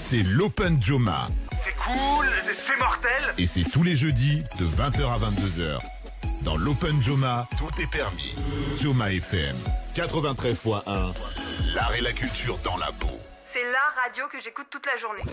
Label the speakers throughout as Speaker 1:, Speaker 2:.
Speaker 1: c'est l'Open Joma.
Speaker 2: C'est cool, c'est mortel.
Speaker 1: Et c'est tous les jeudis de 20h à 22h. Dans l'Open Joma, tout est permis. Joma FM 93.1, l'art et la culture dans la peau.
Speaker 3: C'est la radio que j'écoute toute la journée.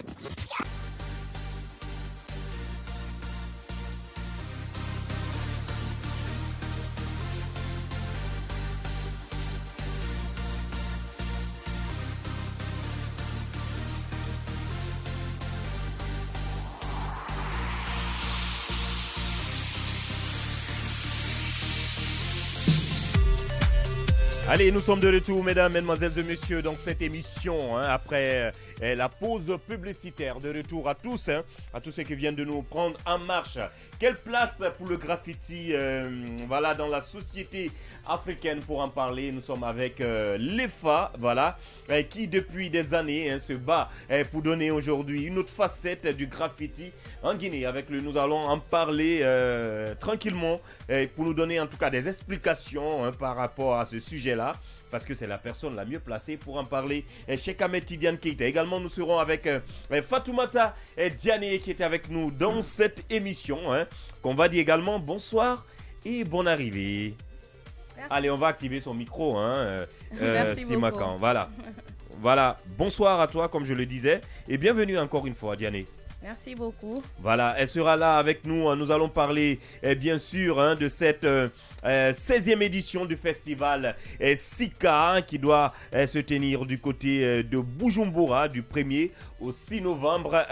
Speaker 4: Allez, nous sommes de retour, mesdames, mesdemoiselles et messieurs, dans cette émission, après la pause publicitaire. De retour à tous ceux qui viennent de nous prendre en marche. Quelle place pour le graffiti dans la société africaine? Pour en parler, nous sommes avec l'EFA, qui depuis des années se bat pour donner aujourd'hui une autre facette du graffiti en Guinée. Nous allons en parler tranquillement pour nous donner en tout cas des explications par rapport à ce sujet-là, parce que c'est la personne la mieux placée pour en parler. Cheikh Ahmed Tidiane Keita. Également, nous serons avec Fatoumata Diané qui était avec nous dans cette émission, qu'on va dire également bonsoir et bonne arrivée.
Speaker 5: Merci.
Speaker 4: Allez, on va activer son micro,
Speaker 5: Merci
Speaker 4: Simakan. Voilà, bonsoir à toi, comme je le disais, et bienvenue encore une fois, Diané.
Speaker 5: Merci beaucoup.
Speaker 4: Voilà, elle sera là avec nous. Nous allons parler, bien sûr, de cette 16e édition du festival Sika, qui doit se tenir du côté de Bujumbura du 1er au 6 novembre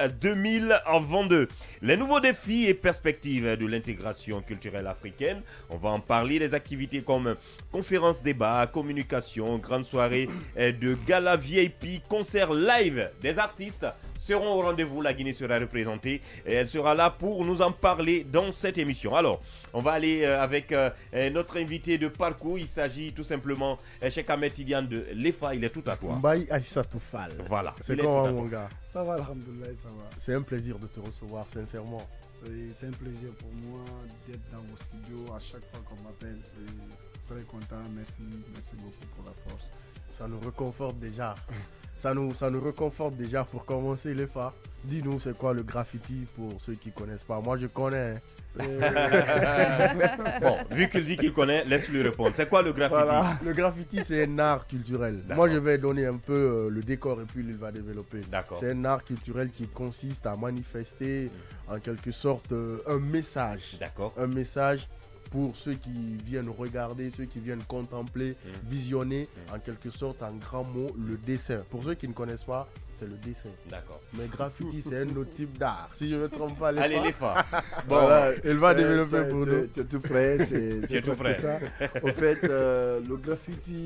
Speaker 4: 2022. Les nouveaux défis et perspectives de l'intégration culturelle africaine. On va en parler, des activités comme conférences, débats, communication, grande soirée de gala VIP, concert live des artistes seront au rendez-vous. La Guinée sera représentée et elle sera là pour nous en parler dans cette émission. Alors, on va aller avec notre invité de parcours. Il s'agit tout simplement Cheikh Ahmed Tidiane de l'EFA. Il est tout à toi.
Speaker 6: Mbaye Aïssatou Fall.
Speaker 4: Voilà.
Speaker 6: C'est comment mon gars?
Speaker 7: Ça va, alhamdoulilah, ça va.
Speaker 6: C'est un plaisir de te recevoir, sincèrement.
Speaker 7: Oui, c'est un plaisir pour moi d'être dans vos studios à chaque fois qu'on m'appelle. Très content, merci beaucoup pour la force.
Speaker 6: Ça nous réconforte déjà. Ça nous réconforte déjà pour commencer l'EFA. Dis-nous, c'est quoi le graffiti pour ceux qui ne connaissent pas? Moi, je connais.
Speaker 4: Bon, vu qu'il dit qu'il connaît, laisse-lui répondre. C'est quoi le graffiti?
Speaker 6: Voilà. Le graffiti, c'est un art culturel. Moi, je vais donner un peu le décor et puis il va développer.
Speaker 4: D'accord.
Speaker 6: C'est un art culturel qui consiste à manifester en quelque sorte un message.
Speaker 4: D'accord.
Speaker 6: Un message pour ceux qui viennent regarder, ceux qui viennent contempler, visionner, en quelque sorte, en grand mot, le dessin. Pour ceux qui ne connaissent pas, c'est le dessin.
Speaker 4: D'accord.
Speaker 6: Mais graffiti, c'est un autre type d'art. Si je ne me trompe pas,
Speaker 4: Allez, l'EFA.
Speaker 6: Bon, voilà, il va développer pour nous.
Speaker 7: Tu es tout prêt, c'est
Speaker 4: tout prêt.
Speaker 7: ça. Au fait, le graffiti,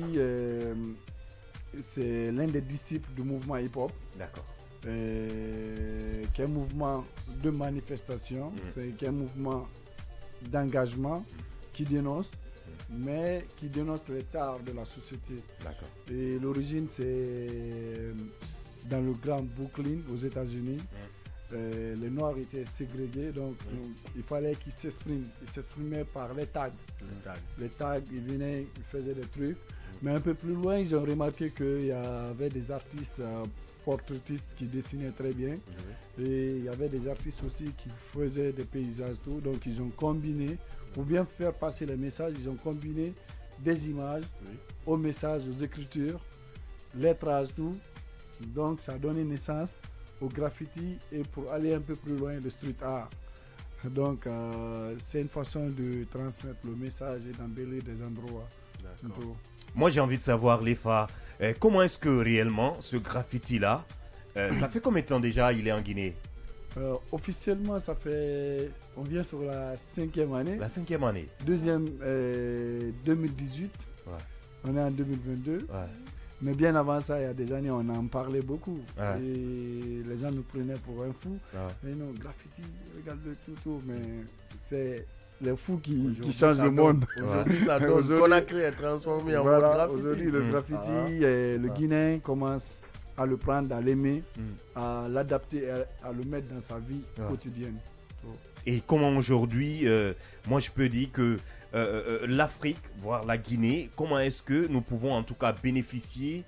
Speaker 7: c'est l'un des disciples du mouvement hip-hop.
Speaker 4: D'accord.
Speaker 7: Qui est un mouvement de manifestation, qui est un mouvement d'engagement qui dénonce, mais qui dénonce les tares de la société.
Speaker 4: D'accord.
Speaker 7: Et l'origine, c'est dans le Grand Brooklyn aux États-Unis. Les Noirs étaient ségrégés, donc il fallait qu'ils s'expriment. Ils s'exprimaient par les tags. Les tags, ils venaient, ils faisaient des trucs. Mais un peu plus loin, ils ont remarqué qu'il y avait des artistes portraitistes qui dessinaient très bien. Et il y avait des artistes aussi qui faisaient des paysages, tout. Donc ils ont combiné, pour bien faire passer les messages, ils ont combiné des images aux messages, aux écritures, lettrage, tout. Donc ça a donné naissance au graffiti et pour aller un peu plus loin, le street art. Donc c'est une façon de transmettre le message et d'embellir des endroits.
Speaker 4: Moi j'ai envie de savoir, l'EFA, comment est-ce que réellement ce graffiti-là, ça fait combien de temps déjà il est en Guinée?
Speaker 7: Officiellement, ça fait, on vient sur la 5e année.
Speaker 4: La 5e année.
Speaker 7: Deuxième, 2018.
Speaker 4: Ouais.
Speaker 7: On est en 2022.
Speaker 4: Ouais.
Speaker 7: Mais bien avant ça, il y a des années, on en parlait beaucoup.
Speaker 4: Ouais.
Speaker 7: Et les gens nous prenaient pour un fou.
Speaker 4: Ouais.
Speaker 7: Mais non, graffiti, regarde le tout. Mais c'est les fous qui changent le monde.
Speaker 6: Aujourd'hui, ça donne. Conakry est transformé en mode graffiti.
Speaker 7: Aujourd'hui, le graffiti, le Guinéen commence à le prendre, à l'aimer, à l'adapter, à le mettre dans sa vie quotidienne.
Speaker 4: Et comment aujourd'hui, moi je peux dire que l'Afrique, voire la Guinée, comment est-ce que nous pouvons en tout cas bénéficier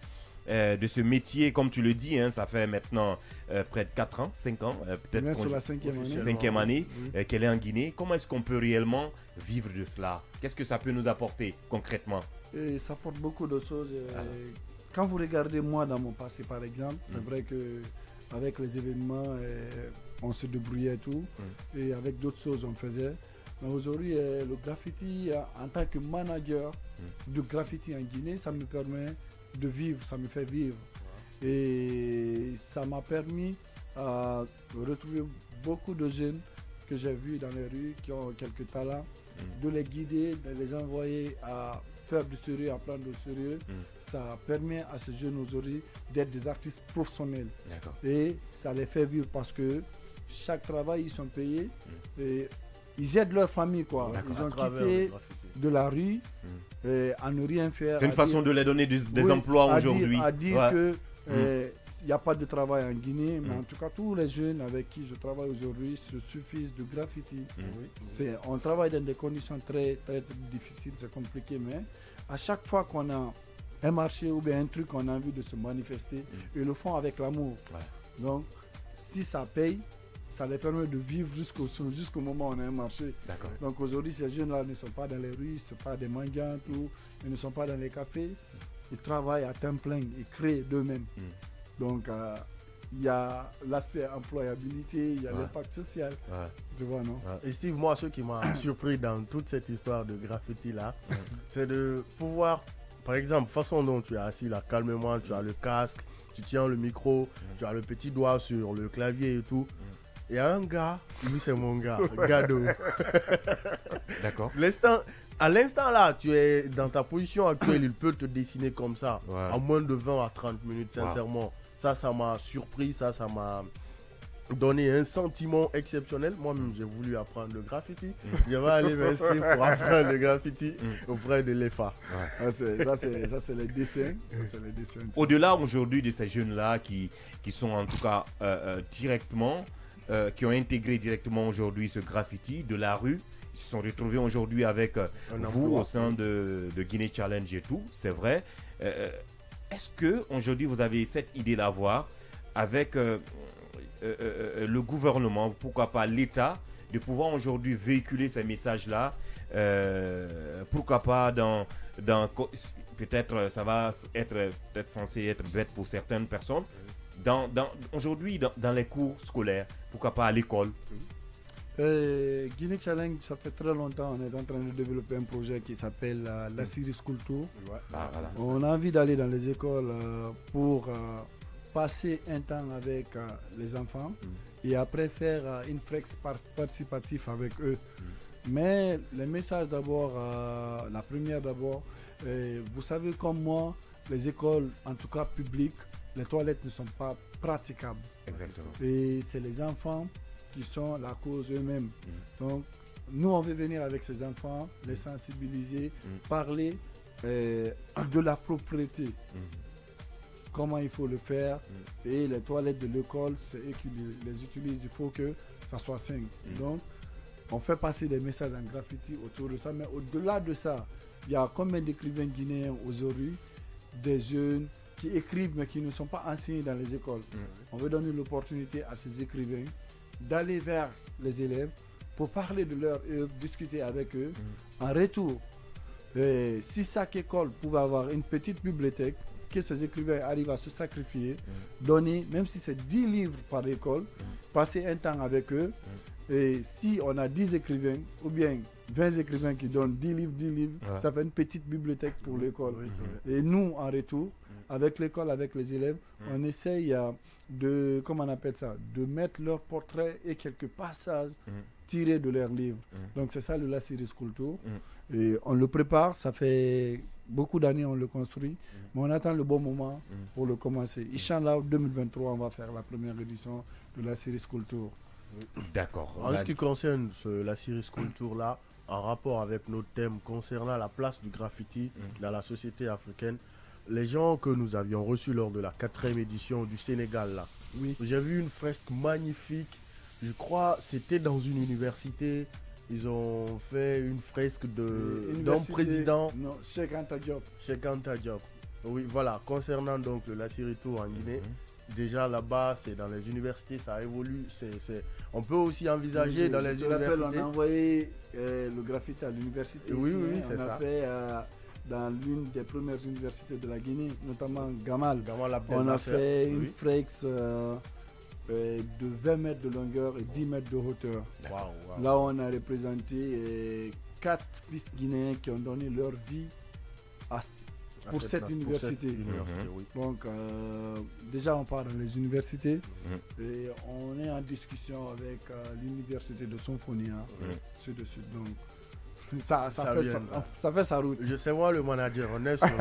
Speaker 4: de ce métier, comme tu le dis, hein, ça fait maintenant près de 4 ans, 5 ans, peut-être
Speaker 7: Bien sur la 5e année.
Speaker 4: 5e année
Speaker 7: Oui.
Speaker 4: qu'elle est en Guinée. Comment est-ce qu'on peut réellement vivre de cela? Qu'est-ce que ça peut nous apporter concrètement?
Speaker 7: Et ça apporte beaucoup de choses. Quand vous regardez moi dans mon passé par exemple, c'est vrai que avec les événements, on se débrouillait et tout, et avec d'autres choses on faisait. Mais aujourd'hui, le graffiti, en tant que manager du graffiti en Guinée, ça me permet de vivre, ça me fait vivre. Et ça m'a permis de retrouver beaucoup de jeunes que j'ai vus dans les rues, qui ont quelques talents, de les guider, de les envoyer à faire du sérieux, à prendre du sérieux. Ça permet à ces jeunes aujourd'hui d'être des artistes professionnels.
Speaker 4: D'accord.
Speaker 7: Et ça les fait vivre parce que chaque travail, ils sont payés et ils aident leur famille, quoi. Ils ont quitté de la rue à ne rien faire.
Speaker 4: C'est une façon de les donner des emplois aujourd'hui.
Speaker 7: À dire que il n'y a pas de travail en Guinée, mais en tout cas, tous les jeunes avec qui je travaille aujourd'hui se suffisent de graffiti. On travaille dans des conditions très, très, très difficiles, c'est compliqué, mais à chaque fois qu'on a un marché ou bien un truc qu'on a envie de se manifester, ils le font avec l'amour. Donc, si ça paye, ça les permet de vivre jusqu'au moment où on a un marché. Donc aujourd'hui, ces jeunes-là ne sont pas dans les rues, ce ne sont pas des mendiants, ils ne sont pas dans les cafés. Ils travaillent à temps plein, ils créent d'eux-mêmes. Donc il y a l'aspect employabilité, il y a l'impact social. Tu vois, non?
Speaker 6: Et Steve, moi, ce qui m'a surpris dans toute cette histoire de graffiti-là, c'est de pouvoir, par exemple, façon dont tu es assis là, calmement, tu as le casque, tu tiens le micro, tu as le petit doigt sur le clavier et tout. Il y a un gars, lui c'est mon gars, Gado.
Speaker 4: D'accord.
Speaker 6: À l'instant là, tu es dans ta position actuelle, il peut te dessiner comme ça, en moins de 20 à 30 minutes, sincèrement. Ça m'a surpris, ça m'a donné un sentiment exceptionnel. Moi-même, j'ai voulu apprendre le graffiti. Je vais aller m'inscrire pour apprendre le graffiti auprès de l'EFA.
Speaker 7: Ça, c'est les dessins.
Speaker 4: Au-delà aujourd'hui de ces jeunes-là qui sont en tout cas directement, qui ont intégré directement aujourd'hui ce graffiti de la rue, ils se sont retrouvés aujourd'hui avec vous au sein de Guinée Challenge et tout, c'est vrai. Est-ce que aujourd'hui vous avez cette idée d'avoir avec le gouvernement, pourquoi pas l'État, de pouvoir aujourd'hui véhiculer ces messages-là, pourquoi pas dans peut-être ça va être peut-être censé être bête pour certaines personnes, aujourd'hui dans les cours scolaires, pourquoi pas à l'école.
Speaker 7: Guinée Challenge, ça fait très longtemps, on est en train de développer un projet qui s'appelle la Series School Tour. On a envie d'aller dans les écoles pour passer un temps avec les enfants et après faire une flex participative avec eux. Mais le message d'abord, la première d'abord, vous savez comme moi, les écoles, en tout cas publiques, les toilettes ne sont pas praticables. Exactement. Et c'est les enfants qui sont la cause eux-mêmes. Donc, nous, on veut venir avec ces enfants, les sensibiliser, parler de la propriété. Comment il faut le faire. Et les toilettes de l'école, c'est eux qui les utilisent. Il faut que ça soit sain. Donc, on fait passer des messages en graffiti autour de ça. Mais au-delà de ça, il y a combien d'écrivains guinéens aujourd'hui, des jeunes qui écrivent mais qui ne sont pas enseignés dans les écoles. On veut donner l'opportunité à ces écrivains d'aller vers les élèves pour parler de leur œuvre, discuter avec eux. En retour, si chaque école pouvait avoir une petite bibliothèque, que ces écrivains arrivent à se sacrifier, donner, même si c'est 10 livres par école, passer un temps avec eux. Et si on a 10 écrivains, ou bien 20 écrivains qui donnent 10 livres, ça fait une petite bibliothèque pour l'école. Et nous, en retour, avec l'école, avec les élèves, on essaye de, comment on appelle ça, de mettre leurs portraits et quelques passages tirés de leurs livres. Donc c'est ça le La Series School Tour. Et on le prépare, ça fait beaucoup d'années on le construit, mais on attend le bon moment pour le commencer. Inch'Allah, 2023, on va faire la première édition de La Series School Tour.
Speaker 4: D'accord.
Speaker 6: En ce qui concerne la Series School Tour là, en rapport avec notre thème concernant la place du graffiti dans la société africaine, les gens que nous avions reçus lors de la 4e édition du Sénégal là, j'ai vu une fresque magnifique. Je crois c'était dans une université. Ils ont fait une fresque d'un président.
Speaker 7: Non, Cheikh Anta Diop.
Speaker 6: Cheikh Anta Diop. Oui, voilà. Concernant donc le Lassiri Tour en Guinée, déjà là-bas, c'est dans les universités, ça évolue. On peut aussi envisager dans les universités.
Speaker 7: On a envoyé le graffiti à l'université.
Speaker 6: Oui,
Speaker 7: ici,
Speaker 6: oui, c'est ça.
Speaker 7: On a fait dans l'une des premières universités de la Guinée, notamment Gamal. On a fait une flex de 20 mètres de longueur et 10 mètres de hauteur.
Speaker 6: Wow.
Speaker 7: Là, on a représenté 4 fils guinéens qui ont donné leur vie pour cette université.
Speaker 6: Oui.
Speaker 7: Donc, déjà, on part dans les universités et on est en discussion avec l'université de Sonfonia, ainsi de suite. Donc, ça fait sa route.
Speaker 6: Je sais moi le manager, on est sur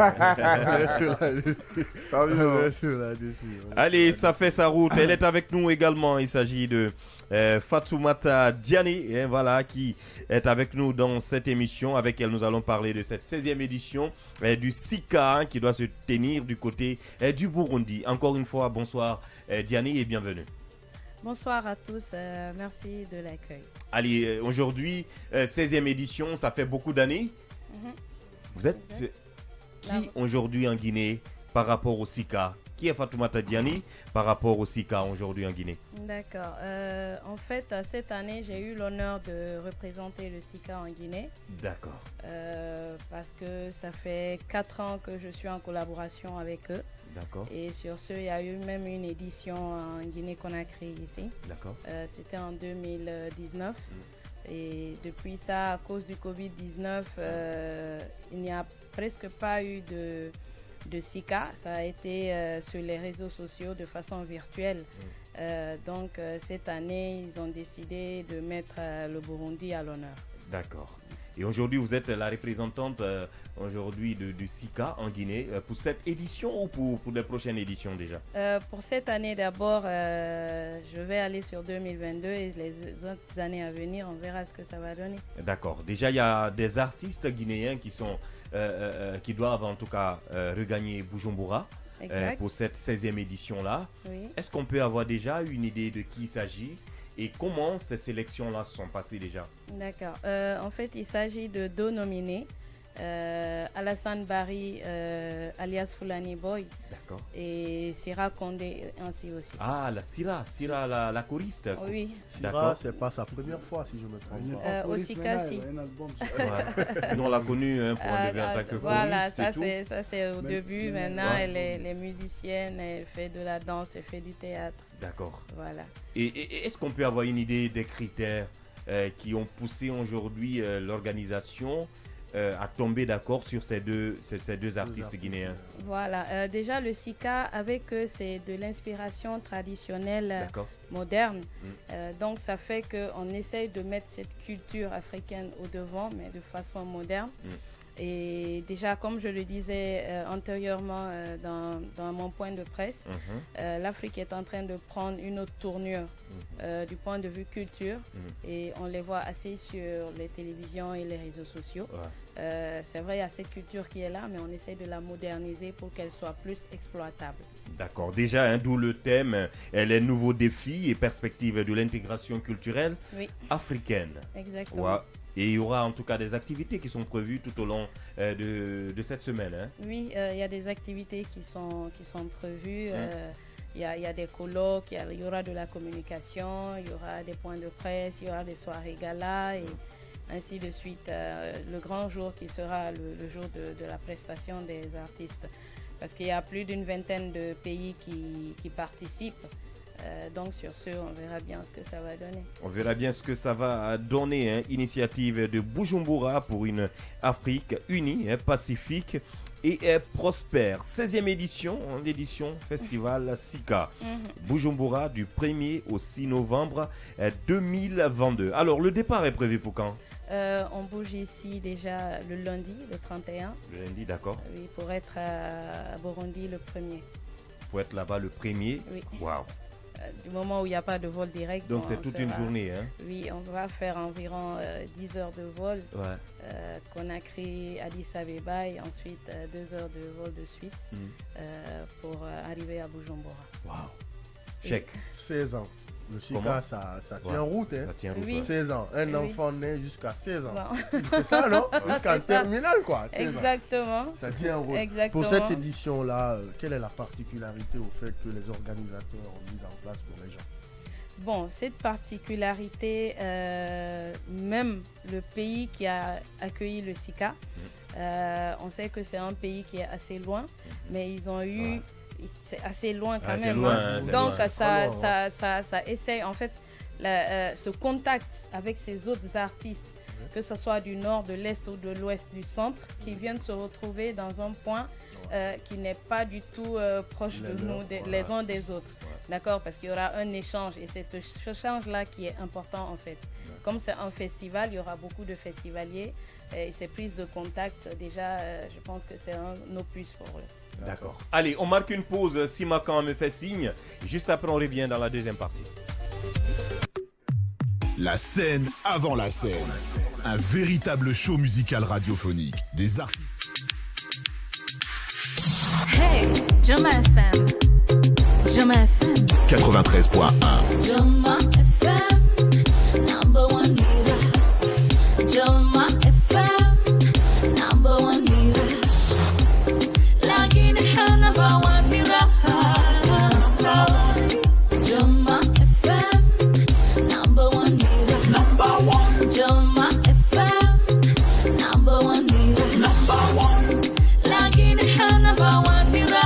Speaker 6: là-dessus.
Speaker 4: Allez, ça fait sa route. Elle est avec nous également. Il s'agit de Fatoumata Diani, voilà, qui est avec nous dans cette émission. Avec elle, nous allons parler de cette 16e édition du SICA qui doit se tenir du côté du Burundi. Encore une fois, bonsoir Diani et bienvenue.
Speaker 5: Bonsoir à tous, merci de l'accueil.
Speaker 4: Allez, aujourd'hui, 16e édition, ça fait beaucoup d'années. Vous êtes qui aujourd'hui en Guinée par rapport au SICA? Qui est Fatoumata Diani par rapport au SICA aujourd'hui en Guinée?
Speaker 5: D'accord. En fait, cette année, j'ai eu l'honneur de représenter le SICA en Guinée.
Speaker 4: D'accord.
Speaker 5: Parce que ça fait 4 ans que je suis en collaboration avec eux.
Speaker 4: D'accord.
Speaker 5: Et sur ce, il y a eu même une édition en Guinée-Conakry ici.
Speaker 4: D'accord.
Speaker 5: C'était en 2019. Et depuis ça, à cause du Covid-19, il n'y a presque pas eu de SICA. Ça a été sur les réseaux sociaux de façon virtuelle. Donc cette année, ils ont décidé de mettre le Burundi à l'honneur.
Speaker 4: D'accord. Et aujourd'hui, vous êtes la représentante aujourd'hui du SICA en Guinée pour cette édition ou pour les prochaines éditions déjà?
Speaker 5: Pour cette année d'abord, je vais aller sur 2022 et les autres années à venir, on verra ce que ça va donner. D'accord.
Speaker 4: Déjà, il y a des artistes guinéens qui doivent en tout cas regagner Bujumbura pour cette 16e édition-là.
Speaker 5: Oui.
Speaker 4: Est-ce qu'on peut avoir déjà une idée de qui il s'agit et comment ces sélections-là se sont passées déjà?
Speaker 5: D'accord. En fait, il s'agit de 2 nominés. Alassane Barry, alias Fulani Boy.
Speaker 4: D'accord.
Speaker 5: Et Sira Condé ainsi aussi.
Speaker 4: Ah, Sira, la choriste.
Speaker 5: Oui.
Speaker 6: Sira, c'est pas sa première fois si je me trompe pas.
Speaker 5: Au SICA, si.
Speaker 4: Nous, on l'a connue pour en tant que
Speaker 5: voilà,
Speaker 4: choriste.
Speaker 5: ça c'est au début. Maintenant, elle est musicienne, elle fait de la danse, elle fait du théâtre.
Speaker 4: D'accord.
Speaker 5: Voilà.
Speaker 4: Et est-ce qu'on peut avoir une idée des critères qui ont poussé aujourd'hui l'organisation à tomber d'accord sur ces deux artistes guinéens?
Speaker 5: Voilà, déjà le SICA avec eux c'est de l'inspiration traditionnelle moderne, donc ça fait qu'on essaye de mettre cette culture africaine au devant mais de façon moderne. Et déjà, comme je le disais antérieurement dans mon point de presse, l'Afrique est en train de prendre une autre tournure du point de vue culture et on les voit assez sur les télévisions et les réseaux sociaux. C'est vrai, il y a cette culture qui est là, mais on essaie de la moderniser pour qu'elle soit plus exploitable.
Speaker 4: D'accord. Déjà, d'où le thème, les nouveaux défis et perspectives de l'intégration culturelle africaine.
Speaker 5: Exactement.
Speaker 4: Ouais. Et il y aura en tout cas des activités qui sont prévues tout au long de cette semaine.
Speaker 5: Oui, il y a des activités qui sont prévues. Il y a des colloques, il y aura de la communication, il y aura des points de presse, il y aura des soirées gala et ainsi de suite. Le grand jour qui sera le jour de la prestation des artistes. Parce qu'il y a plus d'une vingtaine de pays qui participent. Donc sur ce, on verra bien ce que ça va donner. On verra bien ce que ça va donner. Initiative de Bujumbura pour une Afrique unie, pacifique et prospère. 16e édition, l'édition Festival SICA. Bujumbura du 1er au 6 novembre 2022. Alors le départ est prévu pour quand? On bouge ici déjà le lundi, le 31. Le lundi, d'accord. Oui, pour être à Burundi le 1er. Pour être là-bas le 1er? Oui. Waouh. Du moment où il n'y a pas de vol direct. Donc c'est toute une journée. Oui, on va faire environ 10 heures de vol. Conakry, Addis Abeba et ensuite 2 heures de vol de suite pour arriver à Bujumbura. Waouh. Chèque.
Speaker 6: 16 ans. Le SICA, ça tient route. Hein.
Speaker 4: Ça tient route.
Speaker 5: Oui.
Speaker 6: 16 ans. Un
Speaker 5: Oui.
Speaker 6: enfant né jusqu'à 16 ans.
Speaker 5: Bon.
Speaker 6: C'est ça, non?
Speaker 5: C'est
Speaker 6: Jusqu'en
Speaker 5: ça.
Speaker 6: terminale, quoi. 16 ans.
Speaker 5: Exactement.
Speaker 6: Ça tient route.
Speaker 5: Exactement.
Speaker 6: Pour cette édition-là, quelle est la particularité au fait que les organisateurs ont mis en place pour les gens?
Speaker 5: Bon, cette particularité, même le pays qui a accueilli le SICA, on sait que c'est un pays qui est assez loin, mais ils ont eu... Ouais. C'est assez loin quand même.
Speaker 4: Loin,
Speaker 5: donc
Speaker 4: loin.
Speaker 5: Ça essaie en fait ce contact avec ces autres artistes, que ce soit du nord, de l'est ou de l'ouest, du centre, qui viennent se retrouver dans un point qui n'est pas du tout proche de nous, les uns des autres. D'accord, parce qu'il y aura un échange et c'est ce échange-là qui est important en fait. Comme c'est un festival, il y aura beaucoup de festivaliers et ces prises de contact, déjà, je pense que c'est un opus pour eux.
Speaker 4: D'accord. Allez, on marque une pause. Si Macan me fait signe, juste après on revient dans la deuxième partie.
Speaker 1: La scène avant la scène. Un véritable show musical radiophonique. Des artistes.
Speaker 8: Hey, Joma FM. Joma FM.
Speaker 1: 93.1.
Speaker 8: Joma FM. Number one leader. Joma FM. Number one leader. Lagin number one leader. Joma FM. Number one leader. Number one. Joma FM. Number one leader. Number one. Lagin number one leader.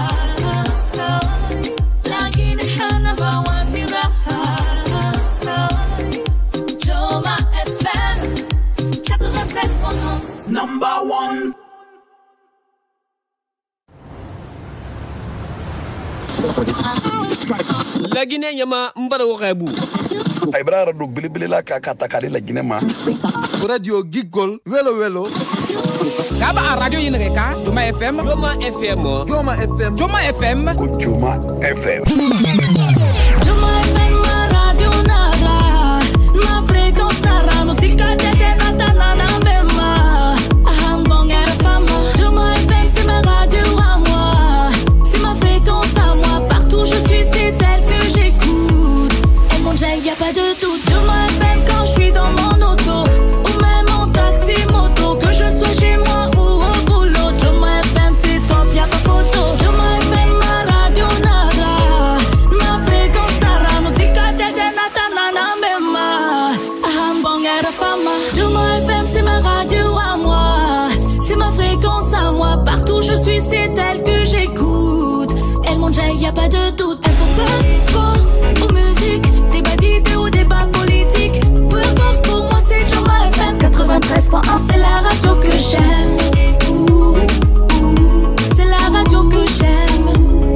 Speaker 8: Lagin number one leader. Joma FM. 93.1. Number one.
Speaker 9: La Guinée yama mbara wakabu
Speaker 10: Ibrahima do bilibili la ka takari la Guinée ma
Speaker 11: radio Gigol welo
Speaker 9: Kaba radio yinere ka Joma FM Joma FM
Speaker 11: Joma FM
Speaker 10: Joma FM
Speaker 8: Joma FM radio nara na fréquence nara musica de natana na bema ahambonga fama Joma FM c'est ma radio à moi c'est ma fréquence à moi partout je suis c'est elle que j'écoute et mon gel y a pas de doute Joma FM quand je suis dans mon auto ou même en taxi moto que je sois chez moi ou au boulot Joma FM c'est top y a pas photo Joma FM ma radio nara ma fréquence nara musica de natana na bema ahambonga fama Joma FM c'est ma radio à moi c'est ma fréquence à moi partout je suis c'est elle que j'écoute elle monte y a pas de doute elle faut pas sport ou musique débat d'idées ou débat politique peu importe pour moi c'est Joma FM 93.1 c'est la radio que j'aime c'est la radio que j'aime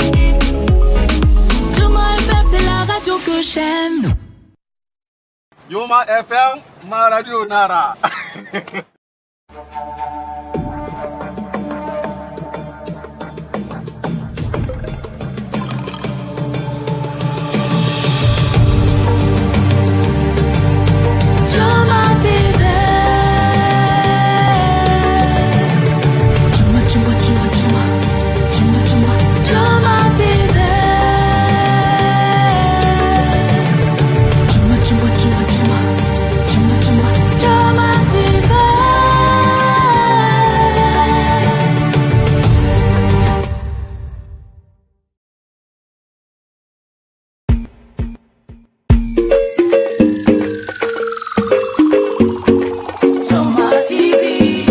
Speaker 8: Joma FM c'est la radio que j'aime
Speaker 11: Joma FM ma radio nara
Speaker 8: Joma TV Joma TV Joma TV Joma TV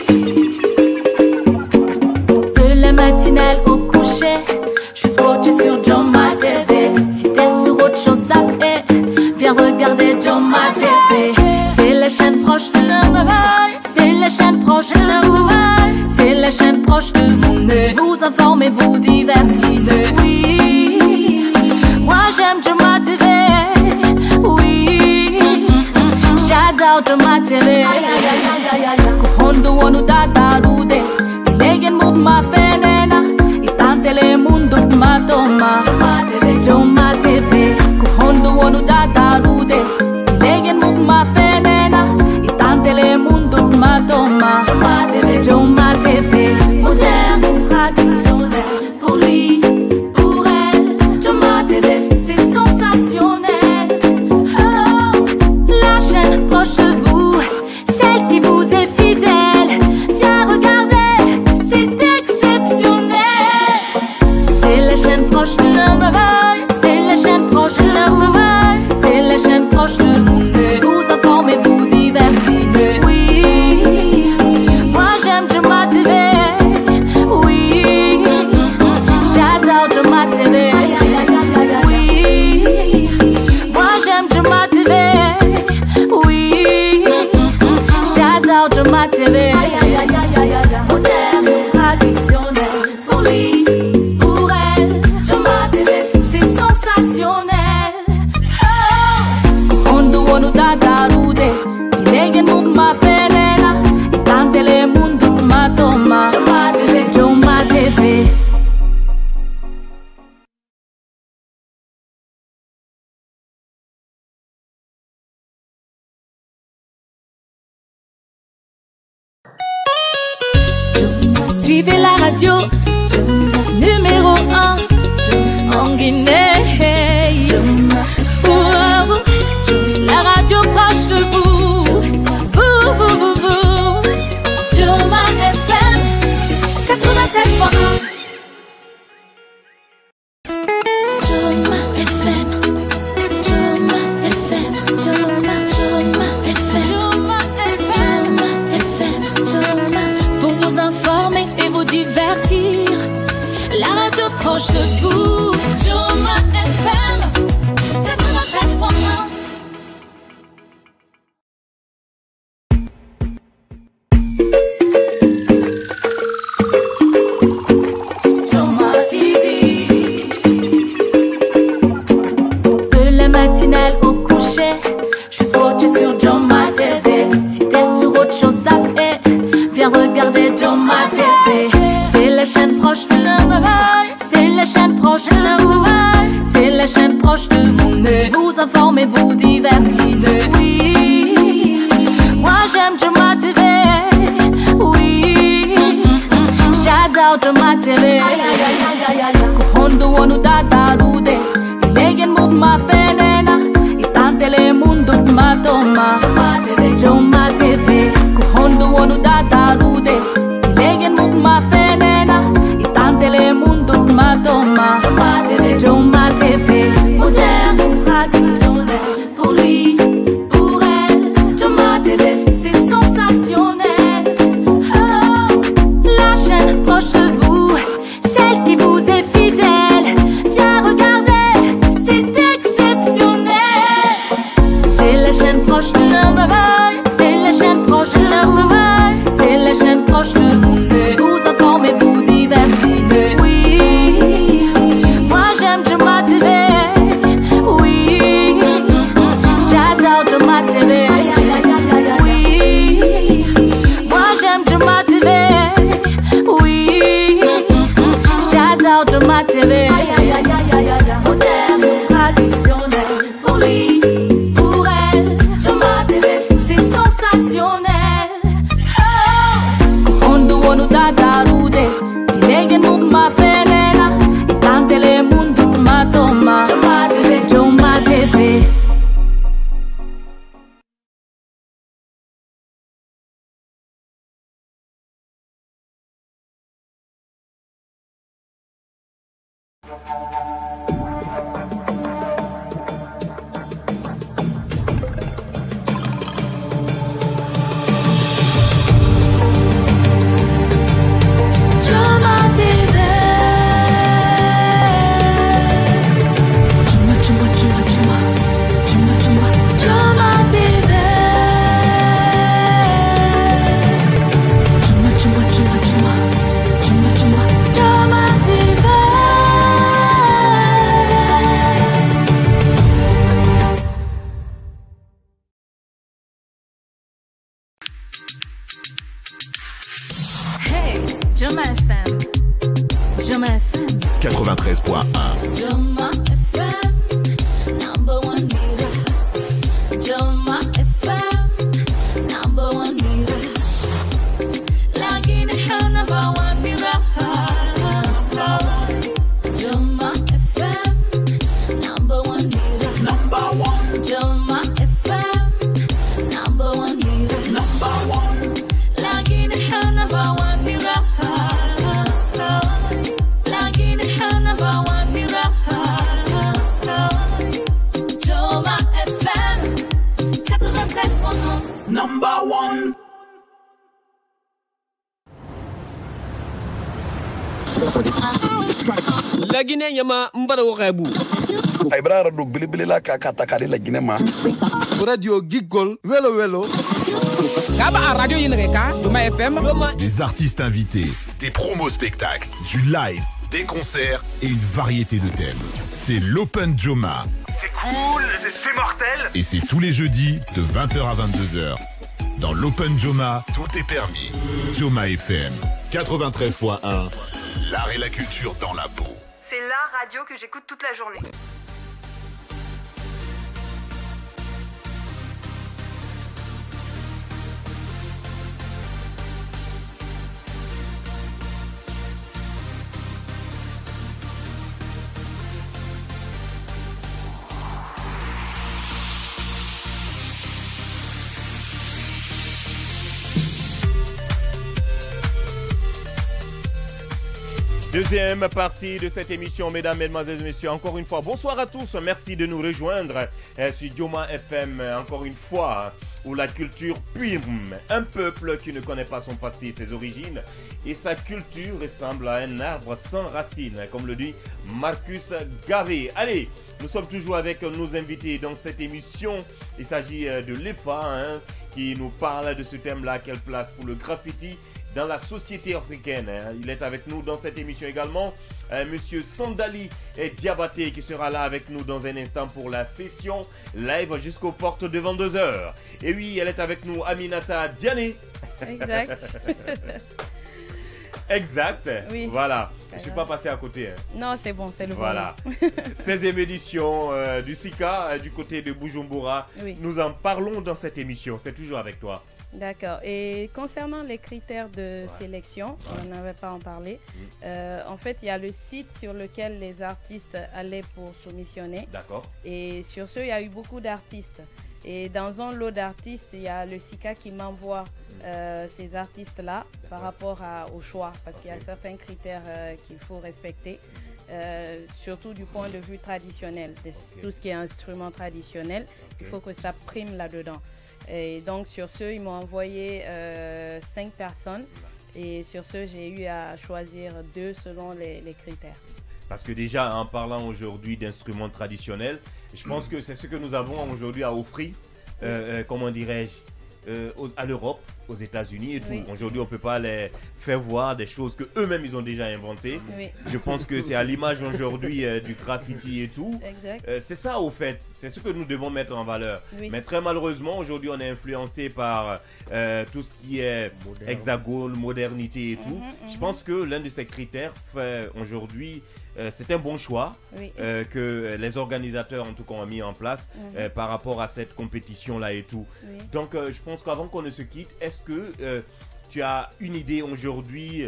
Speaker 8: de la matinale au coucher je suis scotché sur Joma TV si t'es sur autre chose ça est viens regarder Joma TV c'est la chaîne proche de vous c'est la chaîne proche de vous c'est la chaîne proche de vous vous informez vous divertissez oui moi j'aime Joma TV oui j'adore Joma TV kuhondo wonu dadarude ilegen mug ma fenena itantele mundo matoma Joma TV kuhondo wonu dadarude ilegen mug ma fenena itantele mundo matoma Joma TV moderne ou traditionnel pour lui pour elle Joma TV c'est sensationnel wonu dadarude ilegen mugma felela itantele mundu matoma Joma TV. Suivez la radio numéro 1 en Guinée. La radio proche de vous. Joma FM 93.1. Joma FM. Joma FM. Joma FM. Joma FM. Pour vous informer et vous divertir, la radio proche de vous. Joma FM 93.1. Joma TV. De la matinale au coucher, je suis scotché sur Joma TV. Si t'es sur autre chose, zappe et viens regarder Joma TV. C'est la chaîne proche de nous. C'est la chaîne proche de nous. C'est la chaîne proche de vous. Ne vous informez, vous divertissez. Oui, moi j'aime Joma TV. Oui, j'adore Joma TV. Kuhondo wonu dadarude ilegen mugma fenena itantele mundu matoma Joma TV. Kuhondo wonu dadarude ilegen mugma fenena itantele mundu matoma Joma TV. Moderne ou traditionnel, pour lui, pour elle, Joma TV, c'est sensationnel. Oh, la chaîne proche de vous, celle qui vous est fidèle, viens regarder, c'est exceptionnel. C'est la chaîne proche de nous, c'est la chaîne proche de nous, c'est la chaîne proche de vous. Ne vous informez, vous divertissez. Oui, moi j'aime Joma TV. Oui, j'adore Joma TV. Oui, moi j'aime Joma TV. Oui, j'adore Joma TV. Moderne ou traditionnel, pour lui, pour elle, Joma TV, c'est sensationnel. Oh, Hondo wonu dadarude ilegen mugma felela itantele mundu matoma Joma TV. Joma TV. Joma TV. Joma TV. Hey, Joma FM. Joma FM.
Speaker 1: 93.1.
Speaker 8: Joma FM. Number one leader. Joma FM. Number one leader. Lagina number one leader. Joma FM. Number one leader. Number one. Joma FM. Number one leader. Number one. Lagina number one leader. Lagina number one leader. Joma FM 93.1. Number one.
Speaker 12: La Guinée yama mbara wakabu.
Speaker 10: Ay brara do bilibili la kata kali la Guinée ma.
Speaker 11: Radio Gigol, Welo Welo.
Speaker 9: Kaba a radio Yenreka, Joma FM.
Speaker 1: Des artistes invités, des promos spectacles, du live, des concerts et une variété de thèmes. C'est l'Open Joma.
Speaker 2: C'est cool, c'est mortel.
Speaker 1: Et c'est tous les jeudis de 20h à 22h. Dans l'Open Joma, tout est permis. Joma FM 93.1, l'art et la culture dans la peau.
Speaker 3: C'est la radio que j'écoute toute la journée.
Speaker 4: Deuxième partie de cette émission, mesdames, mesdemoiselles et messieurs. Encore une fois, bonsoir à tous. Merci de nous rejoindre sur Joma FM. Encore une fois, où la culture prime. Un peuple qui ne connaît pas son passé, ses origines. Et sa culture ressemble à un arbre sans racines, comme le dit Marcus Garvey. Allez, nous sommes toujours avec nos invités dans cette émission. Il s'agit de l'EFA, qui nous parle de ce thème-là. Quelle place pour le graffiti dans la société africaine. Il est avec nous dans cette émission également. Monsieur Sandali Diabaté qui sera là avec nous dans un instant pour la session live jusqu'aux portes de 22h. Et oui, elle est avec nous, Aminata Diané.
Speaker 5: Exact.
Speaker 4: Exact. Oui. Voilà. Je ne suis pas passé à côté.
Speaker 5: Non, c'est bon, c'est le bon.
Speaker 4: Voilà. 16e édition du SICA du côté de Bujumbura. Oui. Nous en parlons dans cette émission. C'est toujours avec toi.
Speaker 5: D'accord. Et concernant les critères de sélection, on n'avait pas en parlé. En fait, il y a le site sur lequel les artistes allaient pour soumissionner.
Speaker 4: D'accord.
Speaker 5: Et sur ce, il y a eu beaucoup d'artistes. Et dans un lot d'artistes, il y a le SICA qui m'envoie ces artistes-là par rapport au choix. Parce qu'il y a certains critères qu'il faut respecter. Surtout du point de vue traditionnel. Tout ce qui est instrument traditionnel, il faut que ça prime là-dedans. Et donc sur ce, ils m'ont envoyé 5 personnes et sur ce, j'ai eu à choisir 2 selon les critères.
Speaker 4: Parce que déjà, en parlant aujourd'hui d'instruments traditionnels, je pense que c'est ce que nous avons aujourd'hui à offrir, comment dirais-je, à l'Europe, aux États-Unis et tout. Oui. Aujourd'hui, on ne peut pas les faire voir des choses qu'eux-mêmes, ils ont déjà inventées. Oui. Je pense que c'est à l'image aujourd'hui du graffiti et tout. C'est ça, au fait. C'est ce que nous devons mettre en valeur. Oui. Mais très malheureusement, aujourd'hui, on est influencé par tout ce qui est hexagone, modernité et tout. Je pense que l'un de ces critères fait aujourd'hui... c'est un bon choix que les organisateurs en tout cas ont mis en place par rapport à cette compétition-là et tout. Oui. Donc je pense qu'avant qu'on ne se quitte, est-ce que tu as une idée aujourd'hui